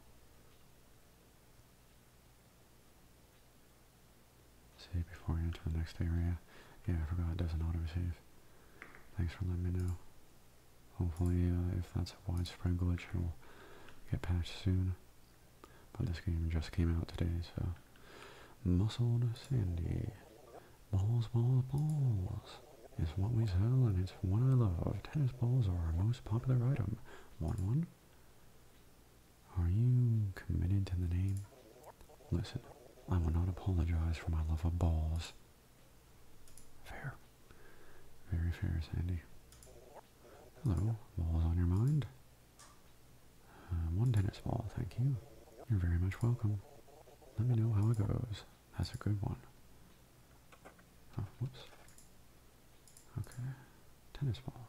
Save before I enter the next area. Yeah, I forgot it doesn't autosave. Thanks for letting me know. Hopefully, if that's a widespread glitch, it'll get patched soon. But this game just came out today, so... Muscled Sandy. Balls, balls, balls. It's what we sell, and it's what I love. Tennis balls are our most popular item. Want one? Are you committed to the name? Listen, I will not apologize for my love of balls. Fair. Very fair, Sandy. Hello, balls on your mind? One tennis ball, thank you. You're very much welcome. Let me know how it goes. That's a good one. Oh, whoops. Okay, tennis ball.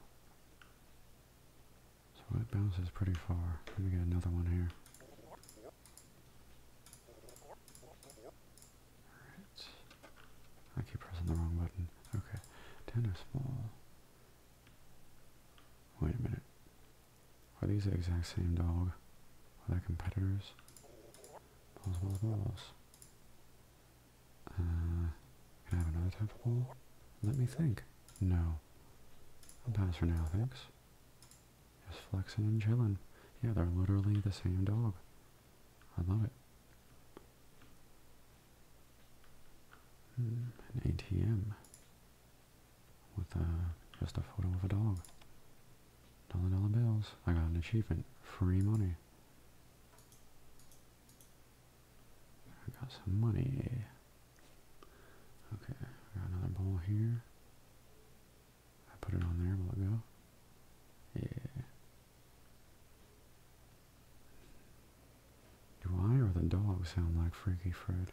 So it bounces pretty far. Let me get another one here. Alright. I keep pressing the wrong button. Okay, tennis ball. Wait a minute. Are these the exact same dog? Are they competitors? Balls, balls, balls. Can I have another type of ball? Let me think. No. I'll pass for now, thanks. Just flexing and chilling. Yeah, they're literally the same dog. I love it. An ATM. With just a photo of a dog. $1 bills. I got an achievement. Free money. I got some money. Okay, I got another ball here. I put it on there, will it go? Yeah. Do I or the dog sound like Freaky Fred?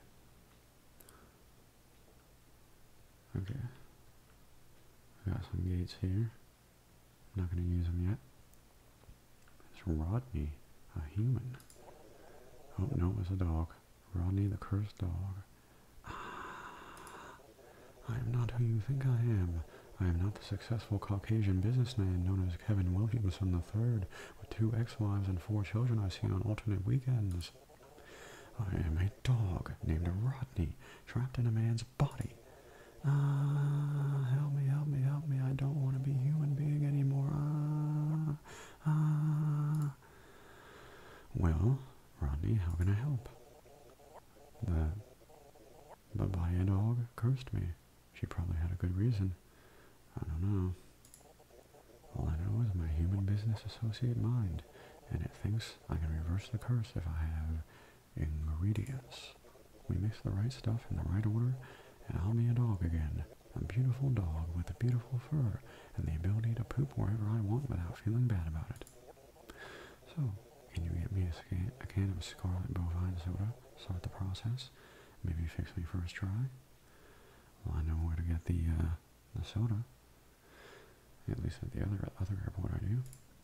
Okay. I got some gates here. I'm not going to use them yet. It's Rodney, a human. Oh, no, it's a dog. Rodney the cursed dog. I am not who you think I am. I am not the successful Caucasian businessman known as Kevin Williamson III, with 2 ex-wives and 4 children I see on alternate weekends. I am a dog named Rodney, trapped in a man's body. Help me, help me, help me. I don't want to be a human being anymore. Well, Rodney, how can I help? The Baya dog cursed me. She probably had a good reason. I don't know. All I know is my human business associate mind, and it thinks I can reverse the curse if I have ingredients. We mix the right stuff in the right order, and I'll be a dog again. A beautiful dog with a beautiful fur, and the ability to poop wherever I want without feeling bad about it. So, can you get me a can of scarlet bovine soda? Start the process. Maybe fix me first try. Well, I know where to get the soda. At least at the other airport I do.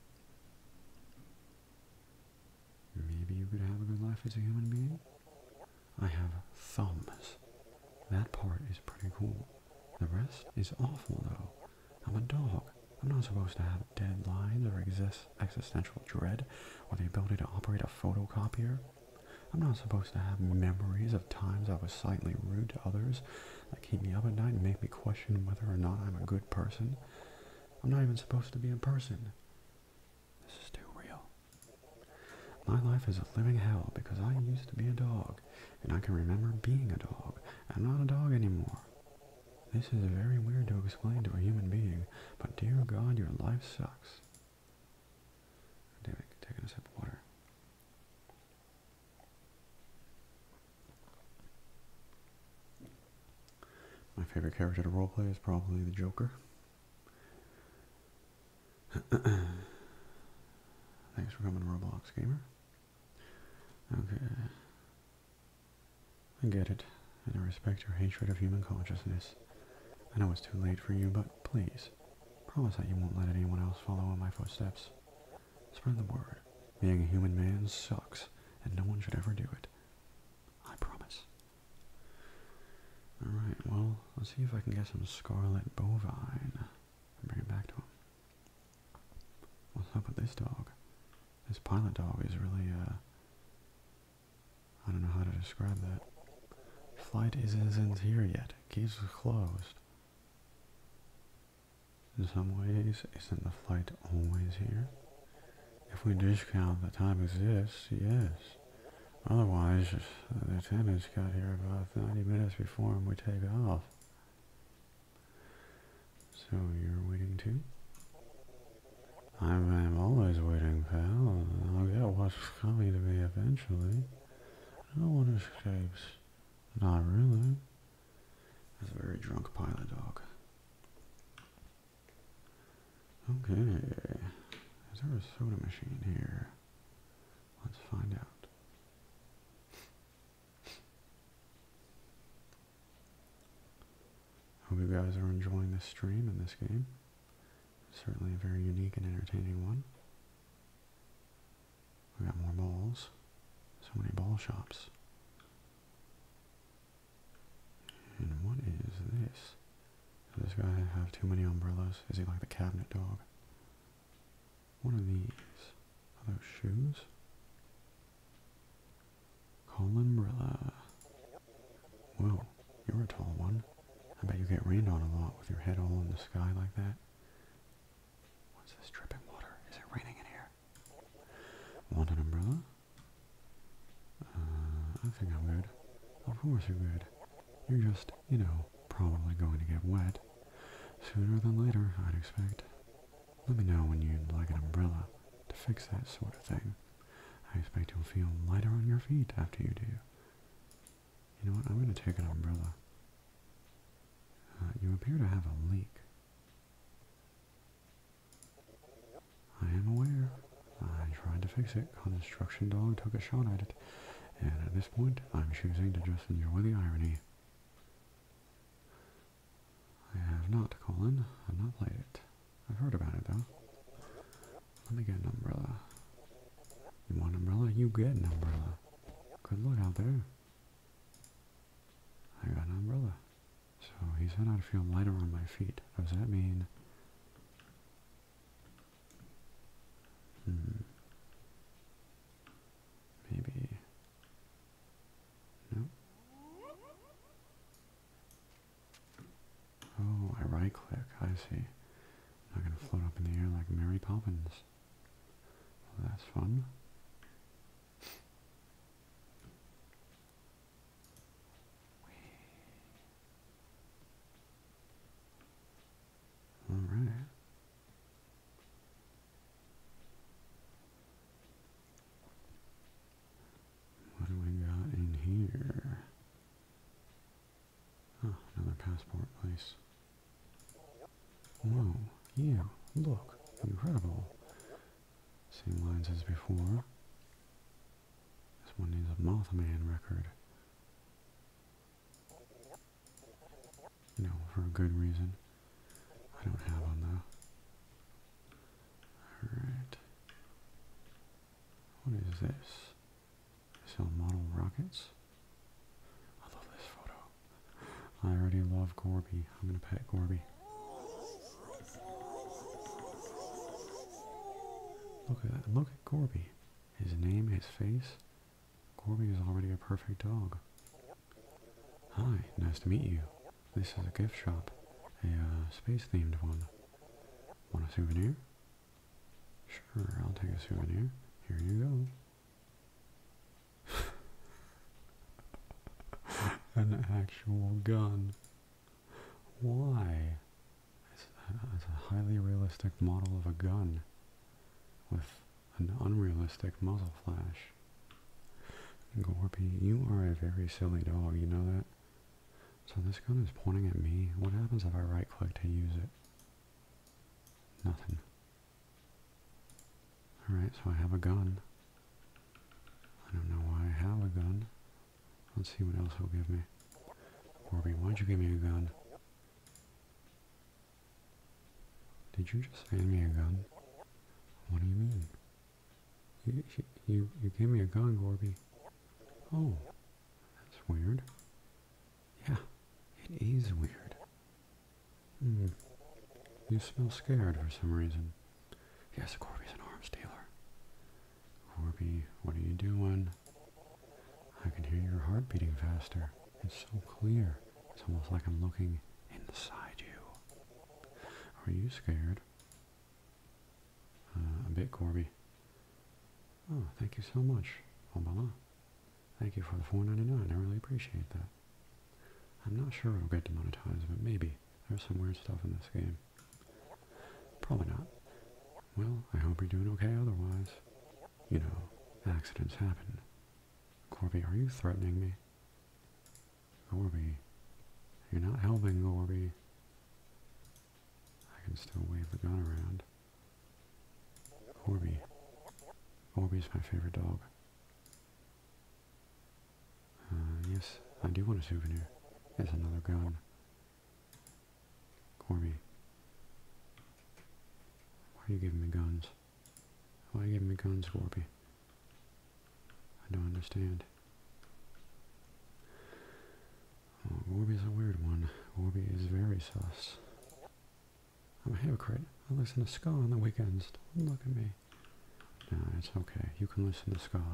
Maybe you could have a good life as a human being? I have thumbs. That part is pretty cool. The rest is awful, though. I'm a dog. I'm not supposed to have deadlines or existential dread or the ability to operate a photocopier. I'm not supposed to have memories of times I was slightly rude to others that keep me up at night and make me question whether or not I'm a good person. I'm not even supposed to be a person. This is too real. My life is a living hell because I used to be a dog, and I can remember being a dog. I'm not a dog anymore. This is very weird to explain to a human being, but dear God, your life sucks. Damn it, taking a sip of water. My favorite character to roleplay is probably the Joker. Thanks for coming, Roblox Gamer. Okay. I get it, and I respect your hatred of human consciousness. I know it's too late for you, but please, promise that you won't let anyone else follow in my footsteps. Spread the word. Being a human man sucks, and no one should ever do it. I promise. Alright, well, let's see if I can get some scarlet bovine and bring it back to him. What's up with this dog? This pilot dog is really, I don't know how to describe that. Flight isn't here yet. Gates is closed. In some ways, isn't the flight always here? If we discount that time exists, yes. Otherwise, the attendants got here about 90 minutes before we take off. So you're waiting too? I'm always waiting, pal. I'll get what's coming to me eventually. No one escapes. Not really. That's a very drunk pilot dog. Okay. Is there a soda machine here? Let's find out. Hope you guys are enjoying this stream and this game. It's certainly a very unique and entertaining one. We got more balls. So many ball shops. And what is this? Does this guy have too many umbrellas? Is he like the cabinet dog? What are these? Are those shoes? Call umbrella. Whoa, you're a tall one. I bet you get rained on a lot with your head all in the sky like that. What's this dripping water? Is it raining in here? Want an umbrella? I think I'm good. Of course you're good. You're just, you know, probably going to get wet. Sooner than later, I'd expect. Let me know when you'd like an umbrella to fix that sort of thing. I expect you'll feel lighter on your feet after you do. You know what, I'm going to take an umbrella. You appear to have a leak. I am aware. I tried to fix it. Construction dog took a shot at it. And at this point, I'm choosing to just enjoy the irony. I have not, Colin. I've not played it. I've heard about it, though. Let me get an umbrella. You want an umbrella? You get an umbrella. Good luck out there. I got an umbrella. So he said I'd feel lighter on my feet. Does that mean... Maybe... No. Oh, I right click. I see. I'm not going to float up in the air like Mary Poppins. Well, that's fun. Alright. What do we got in here? Oh, another passport place. Whoa, you, look, incredible. Same lines as before. This one needs a Mothman record. You know, for a good reason. I don't have one though. Alright. What is this? Sell model rockets? I love this photo. I already love Gorby. I'm gonna pet Gorby. Look at that. Look at Gorby. His name, his face. Gorby is already a perfect dog. Hi, nice to meet you. This is a gift shop. A space-themed one. Want a souvenir? Sure, I'll take a souvenir. Here you go. An actual gun. Why? It's a highly realistic model of a gun with an unrealistic muzzle flash. Gorby, you are a very silly dog, you know that? So this gun is pointing at me. What happens if I right click to use it? Nothing. Alright, so I have a gun. I don't know why I have a gun. Let's see what else he'll give me. Gorby, why'd you give me a gun? Did you just hand me a gun? What do you mean? You gave me a gun, Gorby. Oh, that's weird. Yeah, it is weird. You smell scared for some reason. Yes, Gorby's an arms dealer. Gorby, what are you doing? I can hear your heart beating faster. It's so clear. It's almost like I'm looking inside you. Are you scared? A bit, Gorby. Oh, thank you so much. Oh, Bala. Thank you for the $4.99. I really appreciate that. I'm not sure it'll get demonetized, but maybe. There's some weird stuff in this game. Probably not. Well, I hope you're doing okay otherwise. You know, accidents happen. Gorby, are you threatening me? Gorby. You're not helping, Gorby. I can still wave the gun around. Gorby. Gorby's my favorite dog. Yes, I do want a souvenir. There's another gun. Gorby. Why are you giving me guns? Why are you giving me guns, Gorby? I don't understand. Oh, Gorby's a weird one. Gorby is very sus. I'm a hypocrite. I listen to ska on the weekends. Don't look at me. Nah, it's okay. You can listen to ska.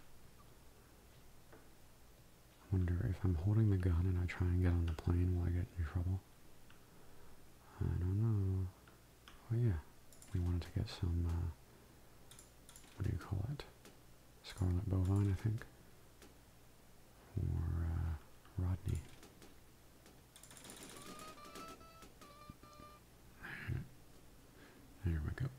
I wonder if I'm holding the gun and I try and get on the plane, will I get in trouble? I don't know. Oh yeah, we wanted to get some, what do you call it? Scarlet bovine, I think. Or, Rodney. There we go.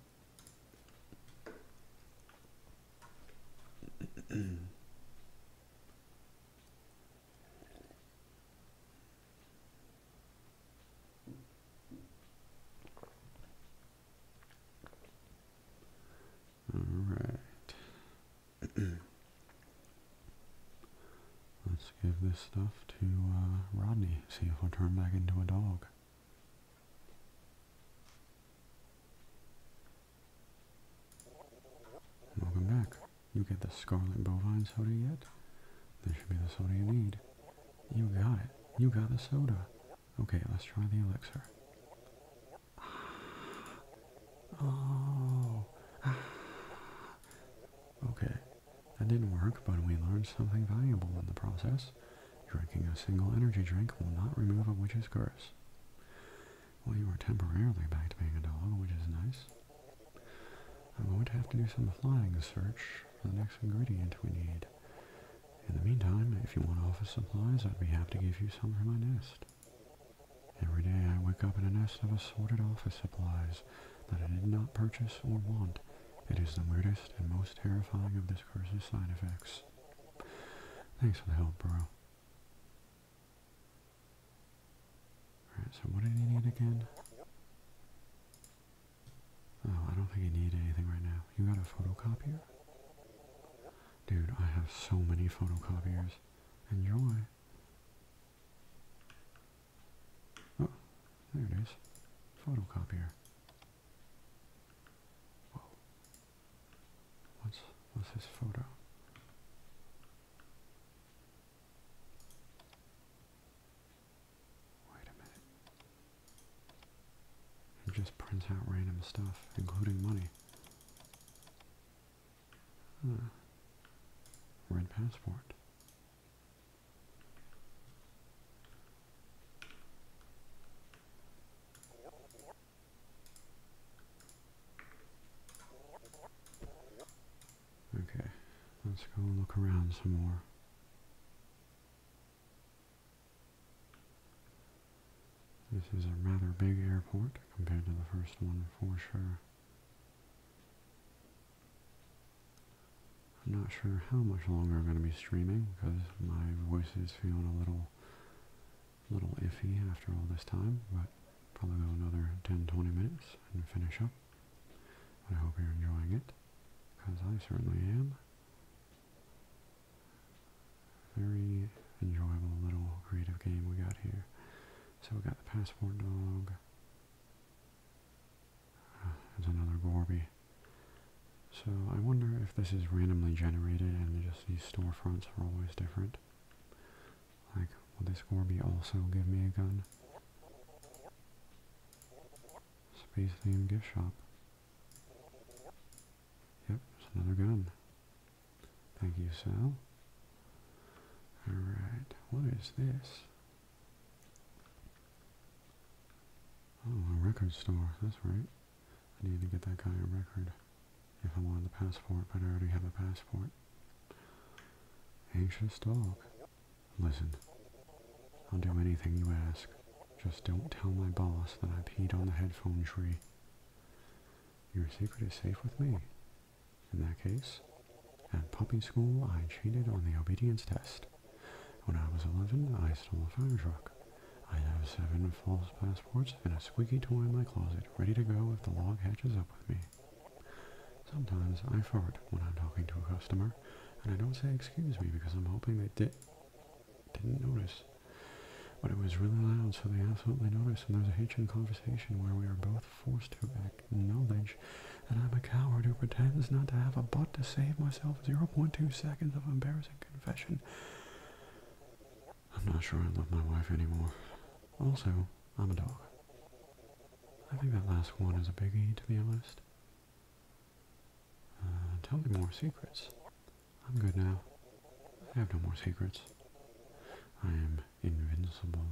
Let's give this stuff to Rodney, see if he'll turn back into a dog. Welcome back. You get the Scarlet Bovine soda yet? This should be the soda you need. You got it. You got the soda. Okay, let's try the elixir. Oh. Okay, that didn't work, but we learned something valuable in the process. Drinking a single energy drink will not remove a witch's curse. Well, you are temporarily back to being a dog, which is nice. I'm going to have to do some flying search for the next ingredient we need. In the meantime, if you want office supplies, I'd be happy to give you some for my nest. Every day I wake up in a nest of assorted office supplies that I did not purchase or want. It is the weirdest and most terrifying of this curse's side effects. Thanks for the help, bro. Alright, so what did he need again? Oh, I don't think he needed anything right now. You got a photocopier? Dude, I have so many photocopiers. Enjoy. Oh, there it is. Photocopier. Whoa. What's this photo? Wait a minute. It just prints out random stuff, including money. Huh. Red passport. Okay, let's go look around some more. This is a rather big airport compared to the first one, for sure. I'm not sure how much longer I'm going to be streaming because my voice is feeling a little iffy after all this time, but probably go another 10-20 minutes and finish up. But I hope you're enjoying it, because I certainly am. Very enjoyable little creative game we got here. So we got the passport dog. There's another Gorby. So I wonder if this is randomly generated and just these storefronts are always different. Like, will this Gorby also give me a gun? Space themed gift shop. Yep, it's another gun. Thank you, Sal. Alright, what is this? Oh, a record store, that's right. I need to get that guy a record. If I wanted the passport, but I already have a passport. Anxious dog. Listen, I'll do anything you ask. Just don't tell my boss that I peed on the headphone tree. Your secret is safe with me. In that case, at puppy school I cheated on the obedience test. When I was 11, I stole a fire truck. I have 7 false passports and a squeaky toy in my closet, ready to go if the log catches up with me. Sometimes I fart when I'm talking to a customer, and I don't say excuse me because I'm hoping they didn't notice. But it was really loud, so they absolutely noticed, and there's a hitch in conversation where we are both forced to acknowledge that I'm a coward who pretends not to have a butt to save myself 0.2 seconds of embarrassing confession. I'm not sure I love my wife anymore. Also, I'm a dog. I think that last one is a biggie, to be honest. Tell me more secrets. I'm good now. I have no more secrets. I am invincible.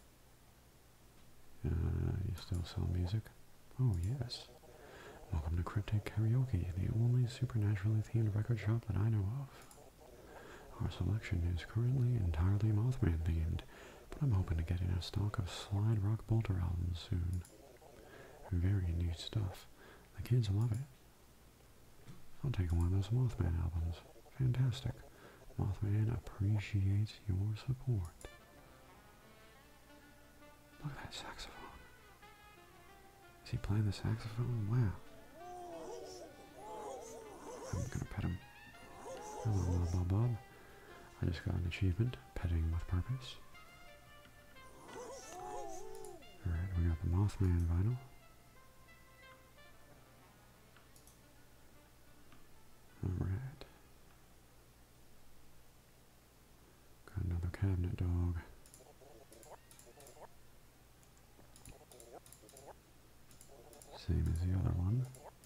You still sell music? Oh, yes. Welcome to Cryptic Karaoke, the only supernaturally themed record shop that I know of. Our selection is currently entirely Mothman themed, but I'm hoping to get in a stock of Slide Rock Bolter albums soon. Very neat stuff. The kids love it. I'll take one of those Mothman albums. Fantastic. Mothman appreciates your support. Look at that saxophone. Is he playing the saxophone? Wow. I'm gonna pet him. Hello, Bob. I just got an achievement, petting with purpose. Alright, we got the Mothman vinyl. Alright. Got another cabinet dog. Same as the other one.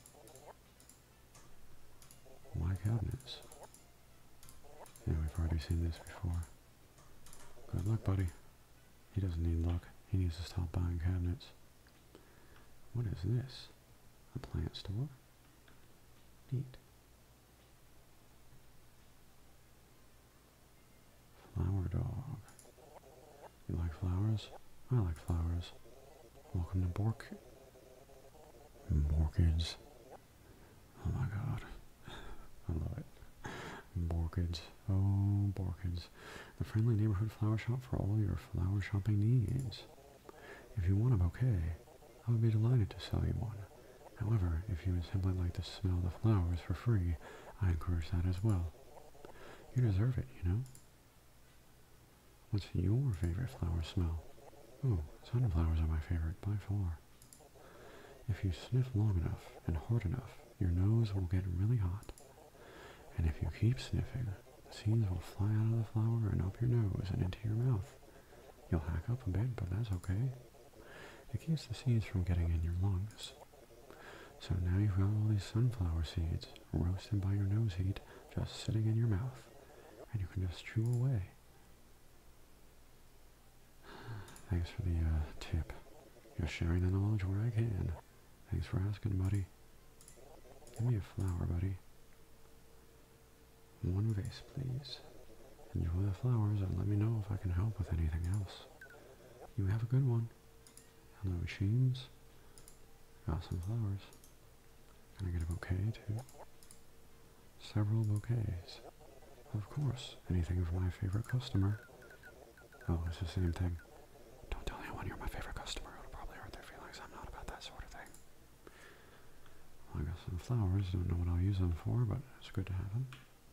Why cabinets? Yeah, we've already seen this before. Good luck, buddy. He doesn't need luck. He needs to stop buying cabinets. What is this? A plant store? Neat. Flower dog. You like flowers? I like flowers. Welcome to Borkids. Oh my god. I love it. Borkids. Oh, Borkids. The friendly neighborhood flower shop for all your flower shopping needs. If you want a bouquet, I would be delighted to sell you one. However, if you would simply like to smell the flowers for free, I encourage that as well. You deserve it, you know? What's your favorite flower smell? Oh, sunflowers are my favorite by far. If you sniff long enough and hard enough, your nose will get really hot. And if you keep sniffing, the seeds will fly out of the flower and up your nose and into your mouth. You'll hack up a bit, but that's okay. It keeps the seeds from getting in your lungs. So now you've got all these sunflower seeds, roasted by your nose heat, just sitting in your mouth. And you can just chew away. Thanks for the tip. Just sharing the knowledge where I can. Thanks for asking, buddy. Give me a flower, buddy. One vase, please. Enjoy the flowers and let me know if I can help with anything else. You have a good one. Hello, Sheems. Got some flowers. Can I get a bouquet, too? Several bouquets. Of course, anything for my favorite customer. Oh, it's the same thing. Don't tell anyone you're my favorite customer. It'll probably hurt their feelings. I'm not about that sort of thing. Well, I got some flowers. Don't know what I'll use them for, but it's good to have them.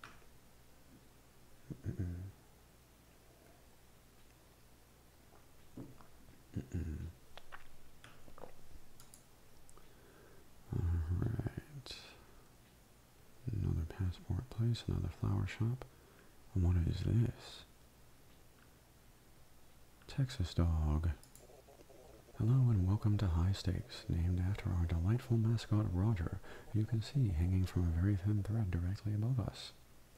Alright. Another passport place, another flower shop. And what is this? Texas dog. Hello and welcome to High Stakes, named after our delightful mascot Roger, who you can see hanging from a very thin thread directly above us.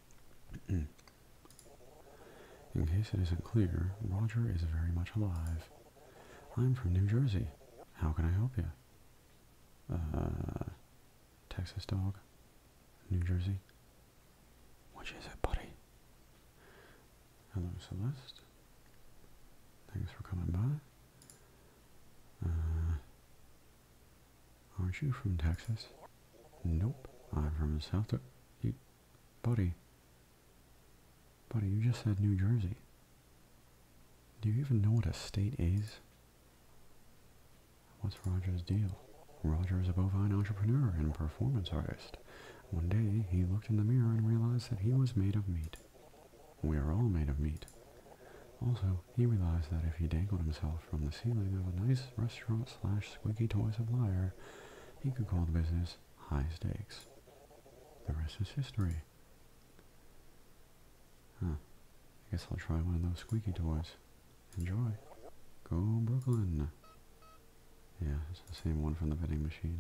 In case it isn't clear, Roger is very much alive. I'm from New Jersey. How can I help you? Texas dog? New Jersey? Which is it, buddy? Hello, Celeste. Thanks for coming by. Aren't you from Texas? Nope, I'm from South. Buddy, you just said New Jersey. Do you even know what a state is? What's Roger's deal? Roger is a bovine entrepreneur and performance artist. One day, he looked in the mirror and realized that he was made of meat. We are all made of meat. Also, he realized that if he dangled himself from the ceiling of a nice restaurant/squeaky toy supplier, he could call the business High Stakes. The rest is history. Huh. I guess I'll try one of those squeaky toys. Enjoy. Go Brooklyn. Yeah, it's the same one from the vending machine.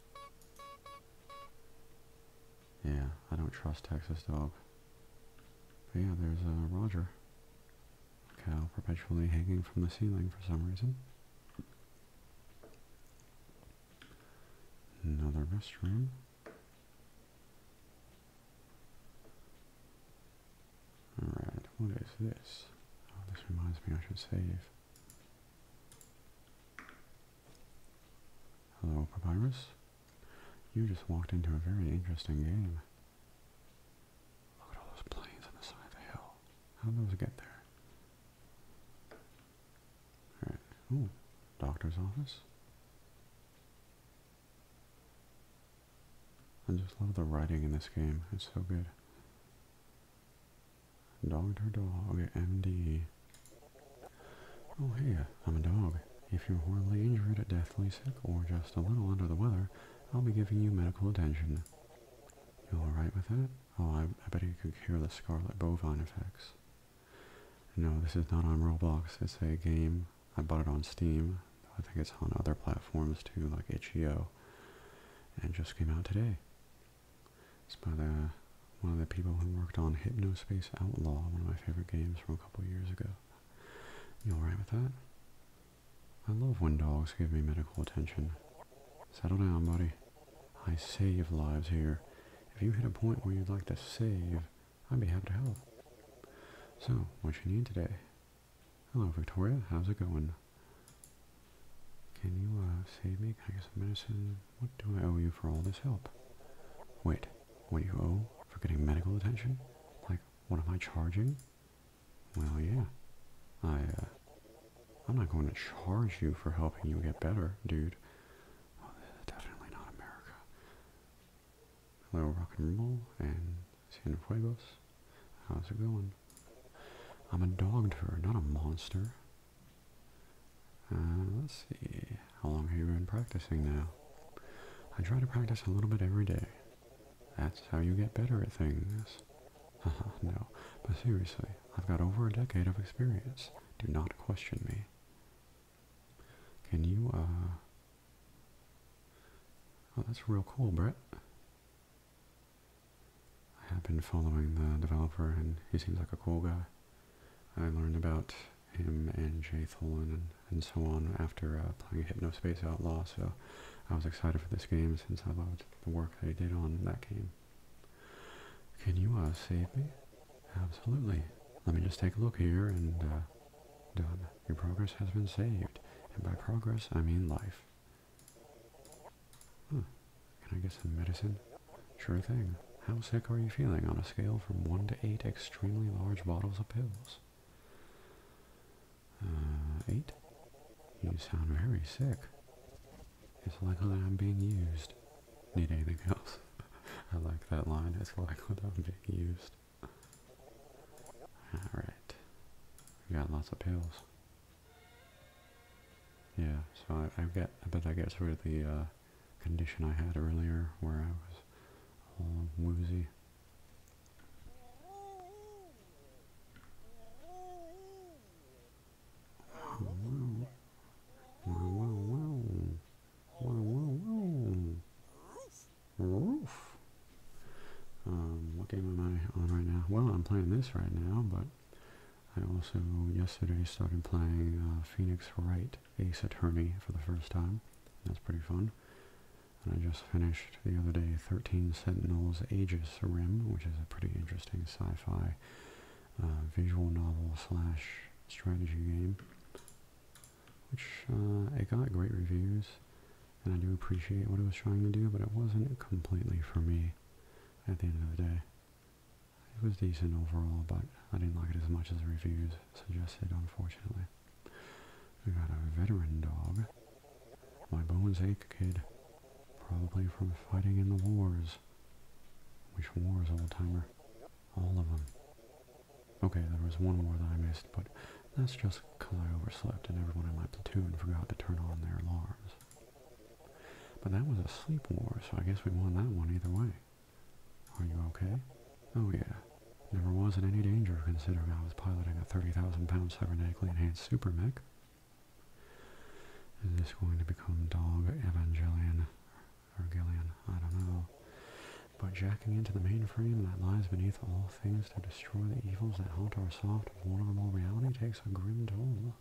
Yeah, I don't trust Texas dog. But yeah, there's Roger. Cow perpetually hanging from the ceiling for some reason. Another restroom. Alright, what is this? Oh, this reminds me I should save. Hello, Papyrus. You just walked into a very interesting game. Look at all those planes on the side of the hill. How did those get there? Alright. Ooh, doctor's office. I just love the writing in this game. It's so good. Dr. Dog, MD. Oh hey, I'm a dog. If you're horribly injured, deathly sick, or just a little under the weather, I'll be giving you medical attention. You alright with that? Oh, I bet you could cure the scarlet bovine effects. No, this is not on Roblox. It's a game. I bought it on Steam. I think it's on other platforms too, like itch.io. And it just came out today. It's by one of the people who worked on Hypnospace Outlaw, one of my favorite games from a couple years ago. You alright with that? I love when dogs give me medical attention. Settle down, buddy. I save lives here. If you hit a point where you'd like to save, I'd be happy to help. So, what you need today? Hello, Victoria. How's it going? Can you, save me? Can I get some medicine? What do I owe you for all this help? Wait, what do you owe for getting medical attention? Like, what am I charging? Well, yeah. I'm not going to charge you for helping you get better, dude. Oh, this is definitely not America. Hello, rock and roll, and Cienfuegos. How's it going? I'm a dogter, not a monster. Let's see. How long have you been practicing now? I try to practice a little bit every day. That's how you get better at things. Haha, no. But seriously, I've got over a decade of experience. Do not question me. Can you, Oh, that's real cool, Brett. I have been following the developer, and he seems like a cool guy. I learned about him and Jay Tholen and so on after playing Hypnospace Outlaw, so I was excited for this game since I loved the work that he did on that game. Can you save me? Absolutely. Let me just take a look here, and done. Your progress has been saved, and by progress I mean life. Huh. Can I get some medicine? Sure thing. How sick are you feeling on a scale from 1 to 8 extremely large bottles of pills? 8? You sound very sick. It's likely that I'm being used. Need anything else? I like that line. It's likely that I'm being used. Alright. We got lots of pills. Yeah, so I bet that gets rid of the condition I had earlier where I was all woozy. What game am I on right now? Well, I'm playing this right now, but I also yesterday started playing Phoenix Wright Ace Attorney for the first time. That's pretty fun. And I just finished the other day 13 Sentinels Aegis Rim, which is a pretty interesting sci-fi visual novel slash strategy game. Which it got great reviews, and I do appreciate what it was trying to do, but it wasn't completely for me at the end of the day. It was decent overall, but I didn't like it as much as the reviews suggested, unfortunately. We got a veteran dog. My bones ache, kid. Probably from fighting in the wars. Which wars, old-timer? All of them. Okay, there was one war that I missed, but that's just because I overslept and everyone in my platoon forgot to turn on their alarms. But that was a sleep war, so I guess we won that one either way. Are you okay? Oh yeah. Never was in any danger considering I was piloting a 30,000-pound cybernetically enhanced super mech. Is this going to become Dog Evangelion? Or Gillian? I don't know. But jacking into the mainframe that lies beneath all things to destroy the evils that haunt our soft, vulnerable reality takes a grim toll.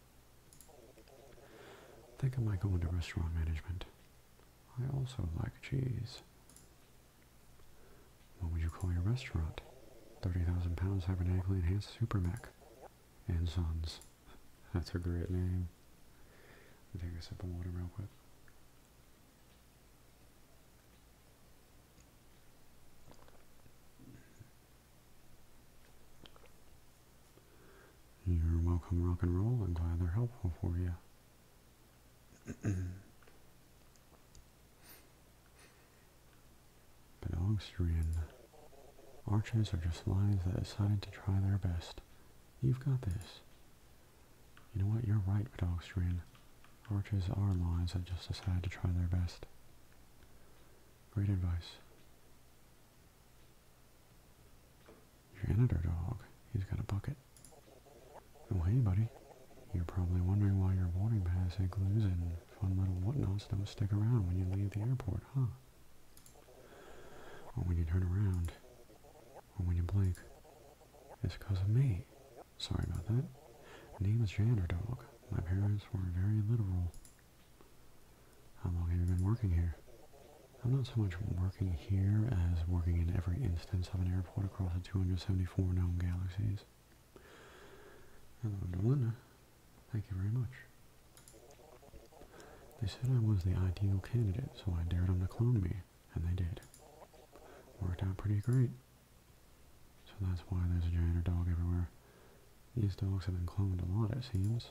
I think I might go into restaurant management. I also like cheese. What would you call your restaurant? 30,000-pound cybernetically enhanced super mech. And Sons. That's a great name. I'll take a sip of water real quick. You're welcome, rock and roll. I'm glad they're helpful for you. Pedestrian. Archers are just lions that decided to try their best. You've got this. You know what? You're right, Pedestrian. Archers are lions that just decided to try their best. Great advice. Janitor dog. He's got a bucket. Oh, hey, buddy. You're probably wondering why your boarding pass igloos and fun little whatnots don't stick around when you leave the airport, huh? Or when you turn around. Or when you blink. It's because of me. Sorry about that. My name is Janitor Dog. My parents were very literal. How long have you been working here? I'm not so much working here as working in every instance of an airport across the 274 known galaxies. Hello, Delinda. Thank you very much. They said I was the ideal candidate, so I dared them to clone me, and they did. Worked out pretty great. So that's why there's a janitor dog everywhere. These dogs have been cloned a lot, it seems.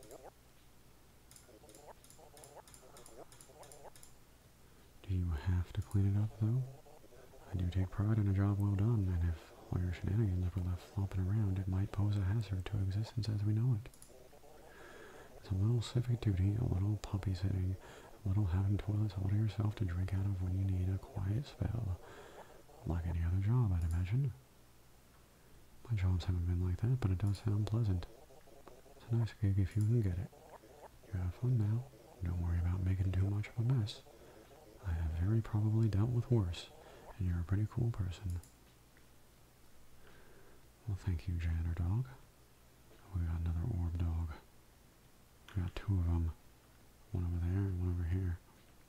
Do you have to clean it up, though? I do take pride in a job well done, and if all your shenanigans were left flopping around, it might pose a hazard to existence as we know it. It's a little civic duty, a little puppy sitting, a little having toilets all to yourself to drink out of when you need a quiet spell. Like any other job, I'd imagine. My jobs haven't been like that, but it does sound pleasant. It's a nice gig if you can get it. You have fun now. Don't worry about making too much of a mess. I have very probably dealt with worse, and you're a pretty cool person. Well, thank you, janitor dog. We got another orb dog. We got two of them. One over there and one over here.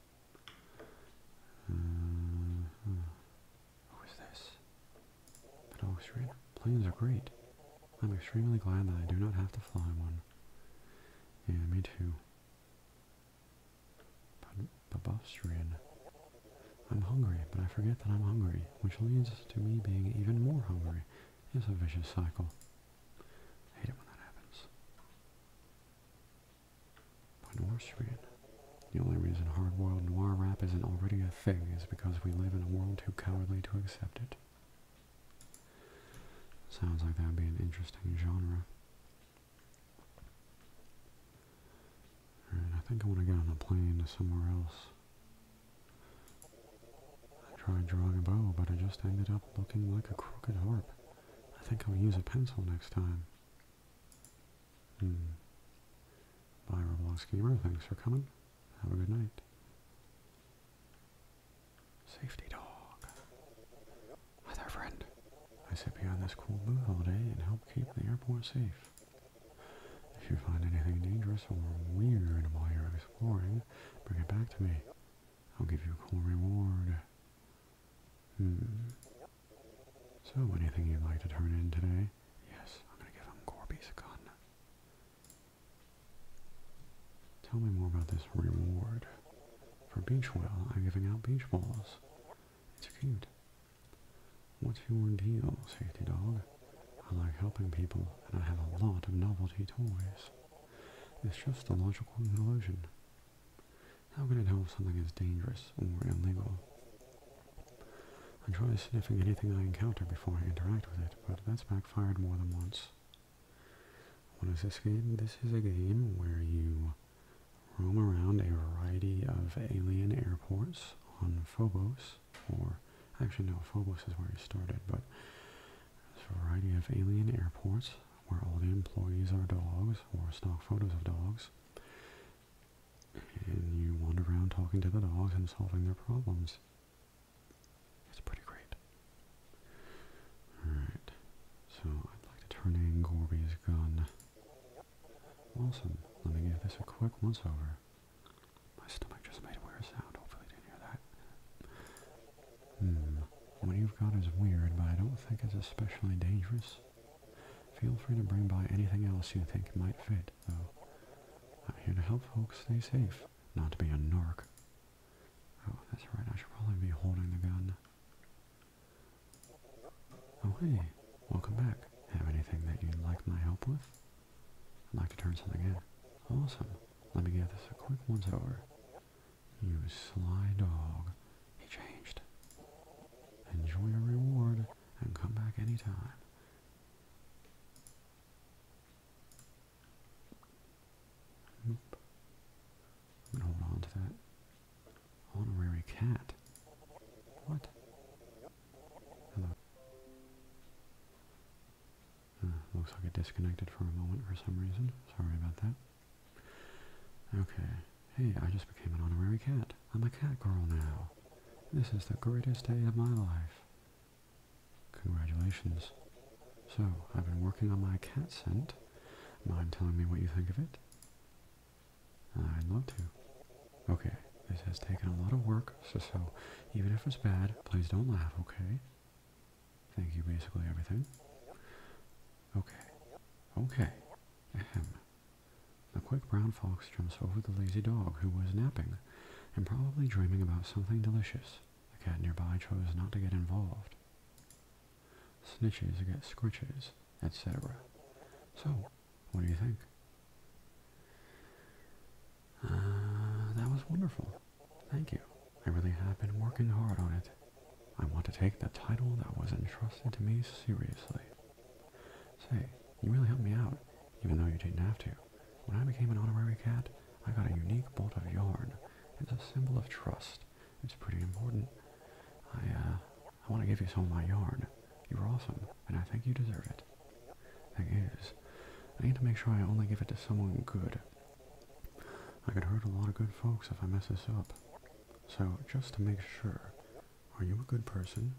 Who is this? Pedestrian. Planes are great. I'm extremely glad that I do not have to fly one. Yeah, me too. Pedestrian. I'm hungry, but I forget that I'm hungry, which leads to me being even more hungry. It's a vicious cycle. I hate it when that happens. Pedestrian. The only reason hard-boiled noir rap isn't already a thing is because we live in a world too cowardly to accept it. Sounds like that would be an interesting genre. Alright, I think I want to get on a plane to somewhere else. I tried drawing a bow, but it just ended up looking like a crooked harp. I think I'll use a pencil next time. Bye, Roblox Gamer. Thanks for coming. Have a good night. Safety dog. Hi there, friend. I sit behind this cool booth all day and help keep the airport safe. If you find anything dangerous or weird while you're exploring, bring it back to me. I'll give you a cool reward. So, anything you'd like to turn in today? Yes, I'm gonna give him Corby's gun. Tell me more about this reward. For Beach Whale, I'm giving out beach balls. It's cute. What's your deal, safety dog? I like helping people, and I have a lot of novelty toys. It's just a logical conclusion. How can it help something is dangerous or illegal? I try sniffing anything I encounter before I interact with it, but that's backfired more than once. What is this game? This is a game where you roam around a variety of alien airports on Phobos, or actually no, Phobos is where you started, but there's a variety of alien airports where all the employees are dogs, or stock photos of dogs, and you wander around talking to the dogs and solving their problems. It's pretty great. Alright, so I'd like to turn in Corby's gun. Awesome. Let me give this a quick once-over. My stomach just made a weird sound. Hopefully you didn't hear that. What you've got is weird, but I don't think it's especially dangerous. Feel free to bring by anything else you think might fit, though. I'm here to help folks stay safe, not to be a narc. Oh, that's right, I should probably be holding the gun. Oh hey, welcome back. Have anything that you'd like my help with? I'd like to turn something in. Awesome. Let me give this a quick once-over. You sly dog. He changed. Enjoy your reward, and come anytime. Oop. I'm gonna hold on to that. Honorary cat. What? Hello. Looks like it disconnected for a moment for some reason. Sorry about that. Okay. Hey, I just became an honorary cat. I'm a cat girl now. This is the greatest day of my life. Congratulations. So, I've been working on my cat scent. Mind telling me what you think of it? I'd love to. Okay, this has taken a lot of work, so even if it's bad, please don't laugh, okay? Thank you, basically everything. Okay. Ahem. A quick brown fox jumps over the lazy dog who was napping and probably dreaming about something delicious. The cat nearby chose not to get involved. Snitches get scritches, etc. So, what do you think? That was wonderful. Thank you. I really have been working hard on it. I want to take the title that was entrusted to me seriously. Say, you really helped me out, even though you didn't have to. When I became an honorary cat, I got a unique bolt of yarn. It's a symbol of trust. It's pretty important. I want to give you some of my yarn. You're awesome, and I think you deserve it. Thing is, I need to make sure I only give it to someone good. I could hurt a lot of good folks if I mess this up. So, just to make sure, are you a good person?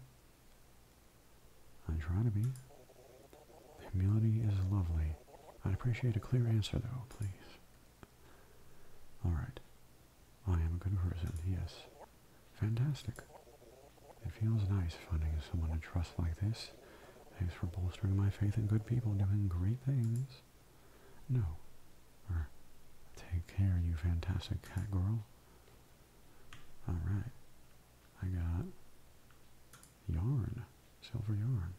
I try to be. Humility is lovely. I'd appreciate a clear answer, though, please. Alright. I am a good person, yes. Fantastic. It feels nice finding someone to trust like this. Thanks for bolstering my faith in good people doing great things. No. Take care, you fantastic cat girl. Alright. I got yarn. Silver yarn.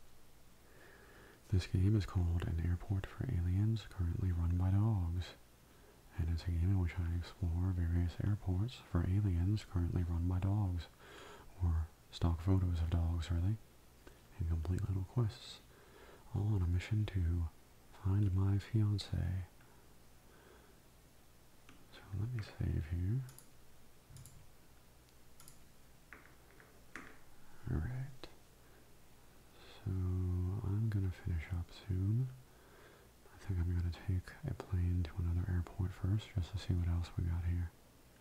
This game is called An Airport for Aliens, currently run by dogs. And it's a game in which I explore various airports for aliens currently run by dogs. Or stock photos of dogs, really. And complete little quests. All on a mission to find my fiancé. So let me save here. Alright. So I'm gonna finish up soon. I think I'm gonna take a plane to another airport first, just to see what else we got here.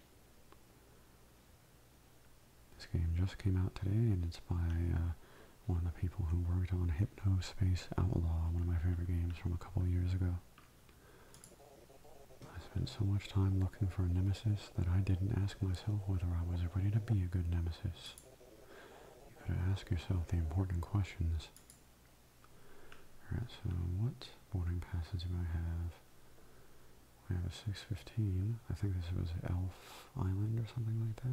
This game just came out today, and it's by one of the people who worked on Hypnospace Outlaw, one of my favorite games from a couple of years ago. I spent so much time looking for a nemesis that I didn't ask myself whether I was ready to be a good nemesis. You gotta ask yourself the important questions. Alright, so what boarding passes do I have? We have a 6:15. I think this was Elf Island or something like that.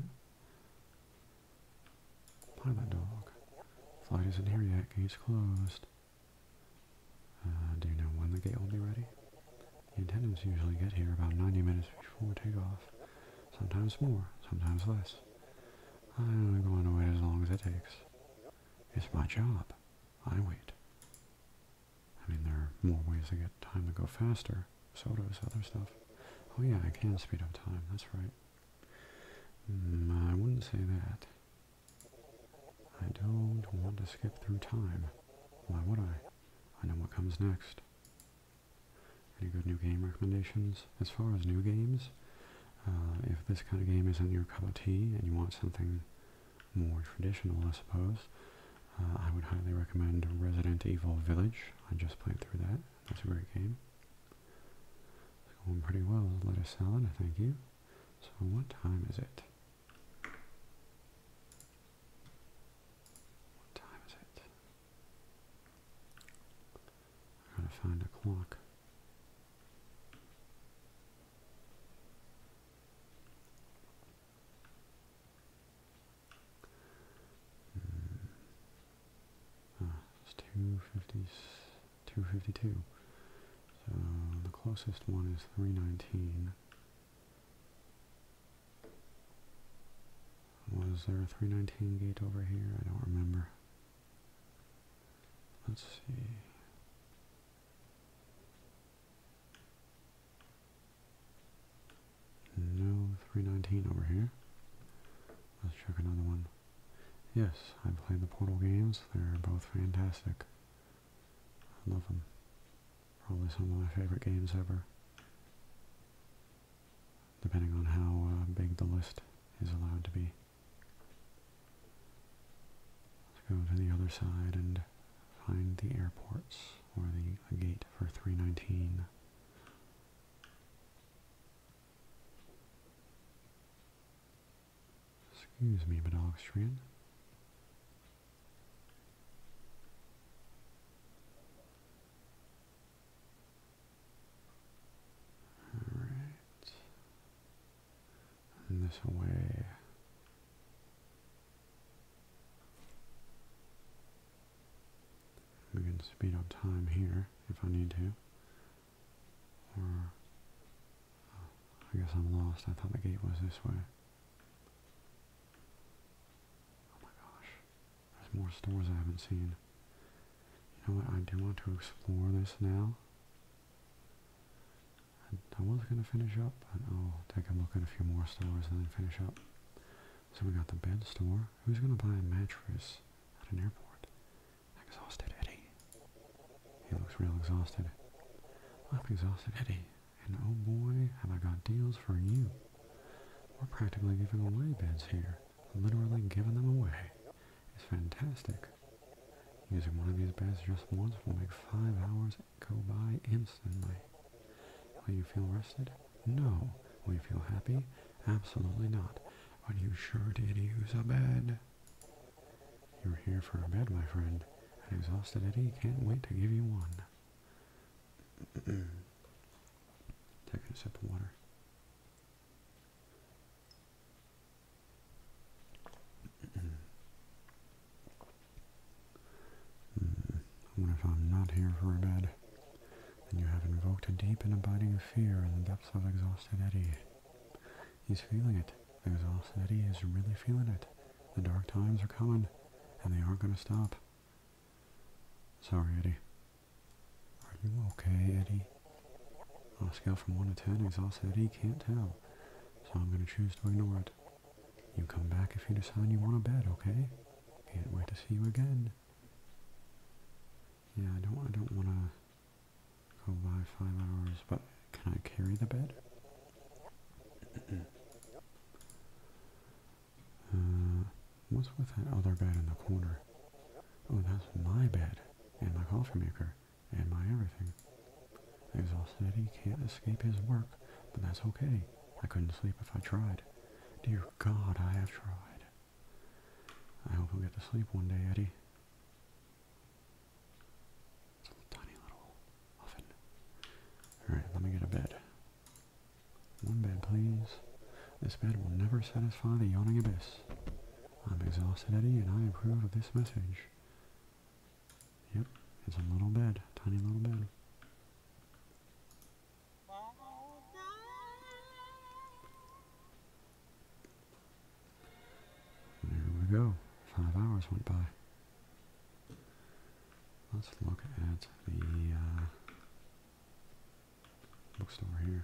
Pilot dog. Flight isn't here yet. Gate's closed. Do you know when the gate will be ready? The attendants usually get here about 90 minutes before takeoff. Sometimes more, sometimes less. I'm going to wait as long as it takes. It's my job. I wait. I mean, there are more ways to get time to go faster. Sodas, other stuff. Oh yeah, I can speed up time. That's right. I wouldn't say that. I don't want to skip through time. Why would I? I know what comes next. Any good new game recommendations? As far as new games, if this kind of game isn't your cup of tea and you want something more traditional, I suppose, I would highly recommend Resident Evil Village. I just played through that. That's a great game. It's going pretty well. Lettuce salad, thank you. So what time is it? What time is it? I gotta find a clock. It's 2:52. So the closest one is 3:19. Was there a 3:19 gate over here? I don't remember. Let's see. No 319 over here. Let's check another one. Yes, I've played the Portal games. They're both fantastic. I love them. Probably some of my favorite games ever. Depending on how big the list is allowed to be. Let's go to the other side and find the airports, or the gate for 319. Excuse me, Livestream. Alright. And this way. We can speed up time here if I need to. Or, I guess I'm lost. I thought the gate was this way. Oh my gosh. There's more stores I haven't seen. You know what? I do want to explore this now. I was going to finish up, but I'll take a look at a few more stores and then finish up. So we got the bed store. Who's going to buy a mattress at an airport? Exhausted Eddie. He looks real exhausted. I'm exhausted Eddie. And oh boy, have I got deals for you. We're practically giving away beds here. Literally giving them away. It's fantastic. Using one of these beds just once will make 5 hours go by instantly. Will you feel rested? No. Will you feel happy? Absolutely not. But you sure did use a bed. You're here for a bed, my friend. An exhausted Eddie can't wait to give you one. Taking a sip of water. I wonder if I'm not here for a bed. Then you have invoked a deep and abiding fear in the depths of exhausted Eddie. He's feeling it. The exhausted Eddie is really feeling it. The dark times are coming, and they aren't going to stop. Sorry, Eddie. Are you okay, Eddie? On a scale from 1 to 10, exhausted Eddie can't tell, so I'm going to choose to ignore it. You come back if you decide you want a bed, okay? Can't wait to see you again. Yeah, I don't want to go by 5 hours, but can I carry the bed? What's with that other bed in the corner? Oh, that's my bed, and my coffee maker, and my everything. Exhausted Eddie can't escape his work, but that's okay. I couldn't sleep if I tried. Dear God, I have tried. I hope you'll get to sleep one day, Eddie. It's a tiny little oven. Alright, let me get a bed. One bed, please. This bed will never satisfy the yawning abyss. I'm exhausted, Eddie, and I approve of this message. Yep, it's a little bed, tiny little bed. There we go. 5 hours went by. Let's look at the bookstore here.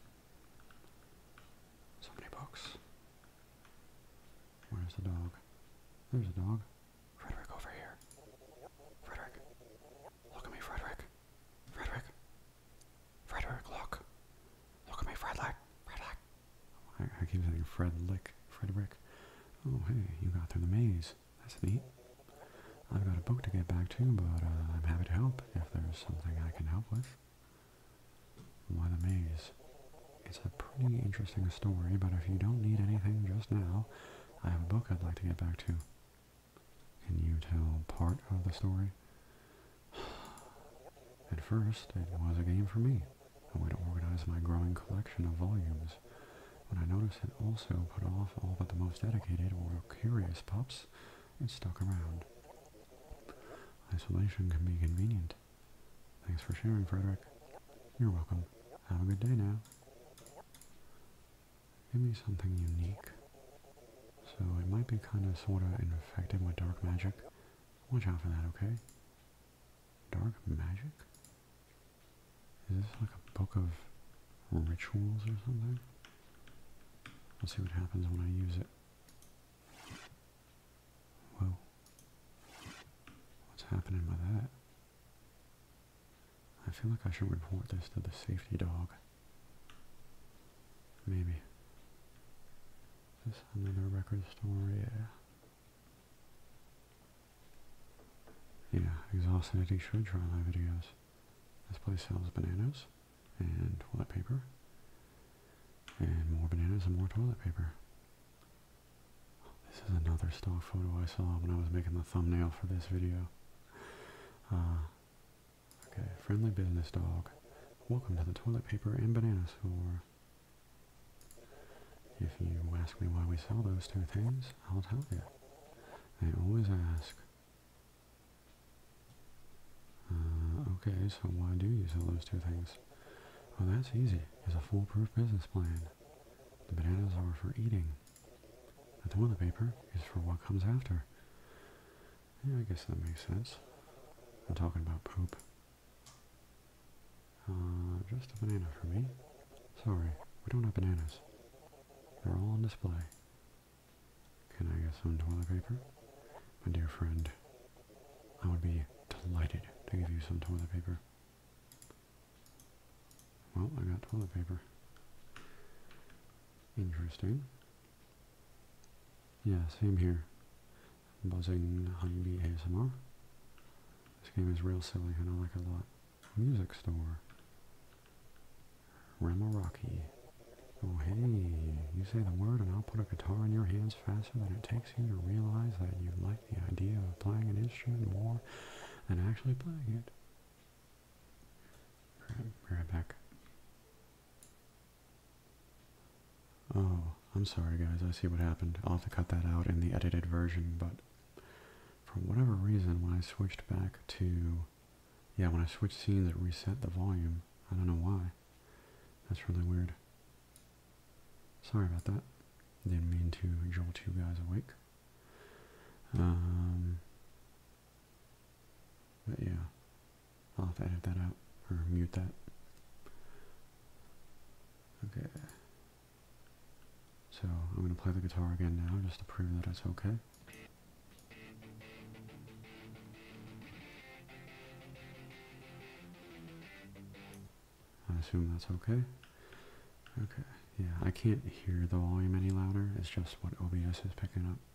So many books. Where's the dog? There's a dog. Frederick, over here. Frederick. Look at me, Frederick. Frederick. Frederick, look. Look at me, Frederick. Frederick. I keep saying Fredlick. Frederick. Oh, hey, you got through the maze. That's neat. I've got a book to get back to, but I'm happy to help if there's something I can help with. Why the maze? It's a pretty interesting story, but if you don't need anything just now, I have a book I'd like to get back to. Can you tell part of the story? At first, it was a game for me, a way to organize my growing collection of volumes. When I noticed it also put off all but the most dedicated or curious pups, it stuck around. Isolation can be convenient. Thanks for sharing, Frederick. You're welcome. Have a good day now. Give me something unique. So it might be kind of sort of infected with dark magic. Watch out for that, okay? dark magic? Is this like a book of rituals or something? Let's see what happens when I use it. Whoa. What's happening with that? I feel like I should report this to the safety dog. Maybe. Is this another record store? Yeah. Yeah, Exhausted should try my videos. This place sells bananas and toilet paper. And more bananas and more toilet paper. This is another stock photo I saw when I was making the thumbnail for this video. Okay, friendly business dog. Welcome to the toilet paper and banana store. If you ask me why we sell those two things, I'll tell you. They always ask. Okay, so why do you sell those two things? Well, that's easy. It's a foolproof business plan. The bananas are for eating. The toilet paper is for what comes after. Yeah, I guess that makes sense. I'm talking about poop. Just a banana for me. Sorry, we don't have bananas. They're all on display. Can I get some toilet paper? My dear friend, I would be delighted to give you some toilet paper. Well, I got toilet paper. Interesting. Yeah, same here. Buzzing Honeybee ASMR. This game is real silly and I like it a lot. Music store. Ramaraki. Oh hey, you say the word and I'll put a guitar in your hands faster than it takes you to realize that you like the idea of playing an instrument more than actually playing it. Be right back. Oh, I'm sorry guys, I see what happened. I'll have to cut that out in the edited version, but for whatever reason, when I switched back to... Yeah, when I switched scenes, it reset the volume. I don't know why. That's really weird. Sorry about that. Didn't mean to jolt you guys awake. But yeah, I'll have to edit that out, or mute that. Okay. So, I'm going to play the guitar again now, just to prove that it's okay. I assume that's okay. Okay, yeah, I can't hear the volume any louder, it's just what OBS is picking up.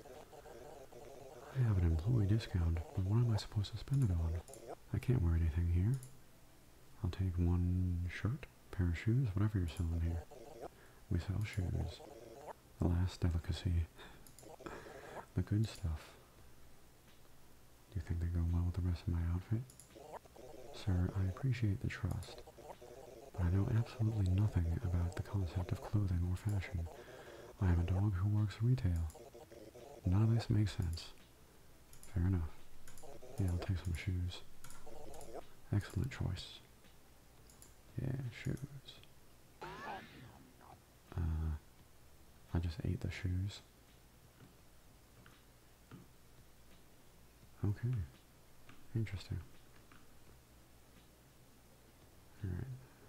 I have an employee discount, but what am I supposed to spend it on? I can't wear anything here. I'll take one shirt, pair of shoes, whatever you're selling here. We sell shoes. The last delicacy. The good stuff. Do you think they go well with the rest of my outfit? Sir, I appreciate the trust, but I know absolutely nothing about the concept of clothing or fashion. I am a dog who works retail. None of this makes sense. Fair enough. Yeah, I'll take some shoes. Excellent choice. Yeah, shoes. I just ate the shoes. Okay. Interesting. Alright.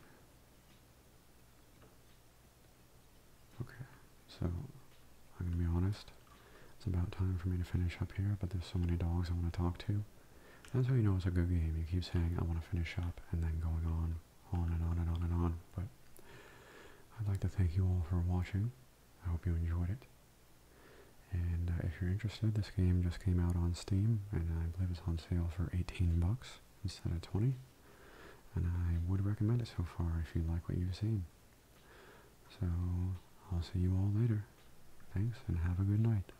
Okay, so I'm going to be honest. It's about time for me to finish up here, but there's so many dogs I want to talk to. That's how you know it's a good game. You keep saying, I want to finish up, and then going on and on and on and on. But I'd like to thank you all for watching. I hope you enjoyed it. And if you're interested, this game just came out on Steam, and I believe it's on sale for 18 bucks instead of 20. And I would recommend it so far if you like what you've seen. So, I'll see you all later. Thanks, and have a good night.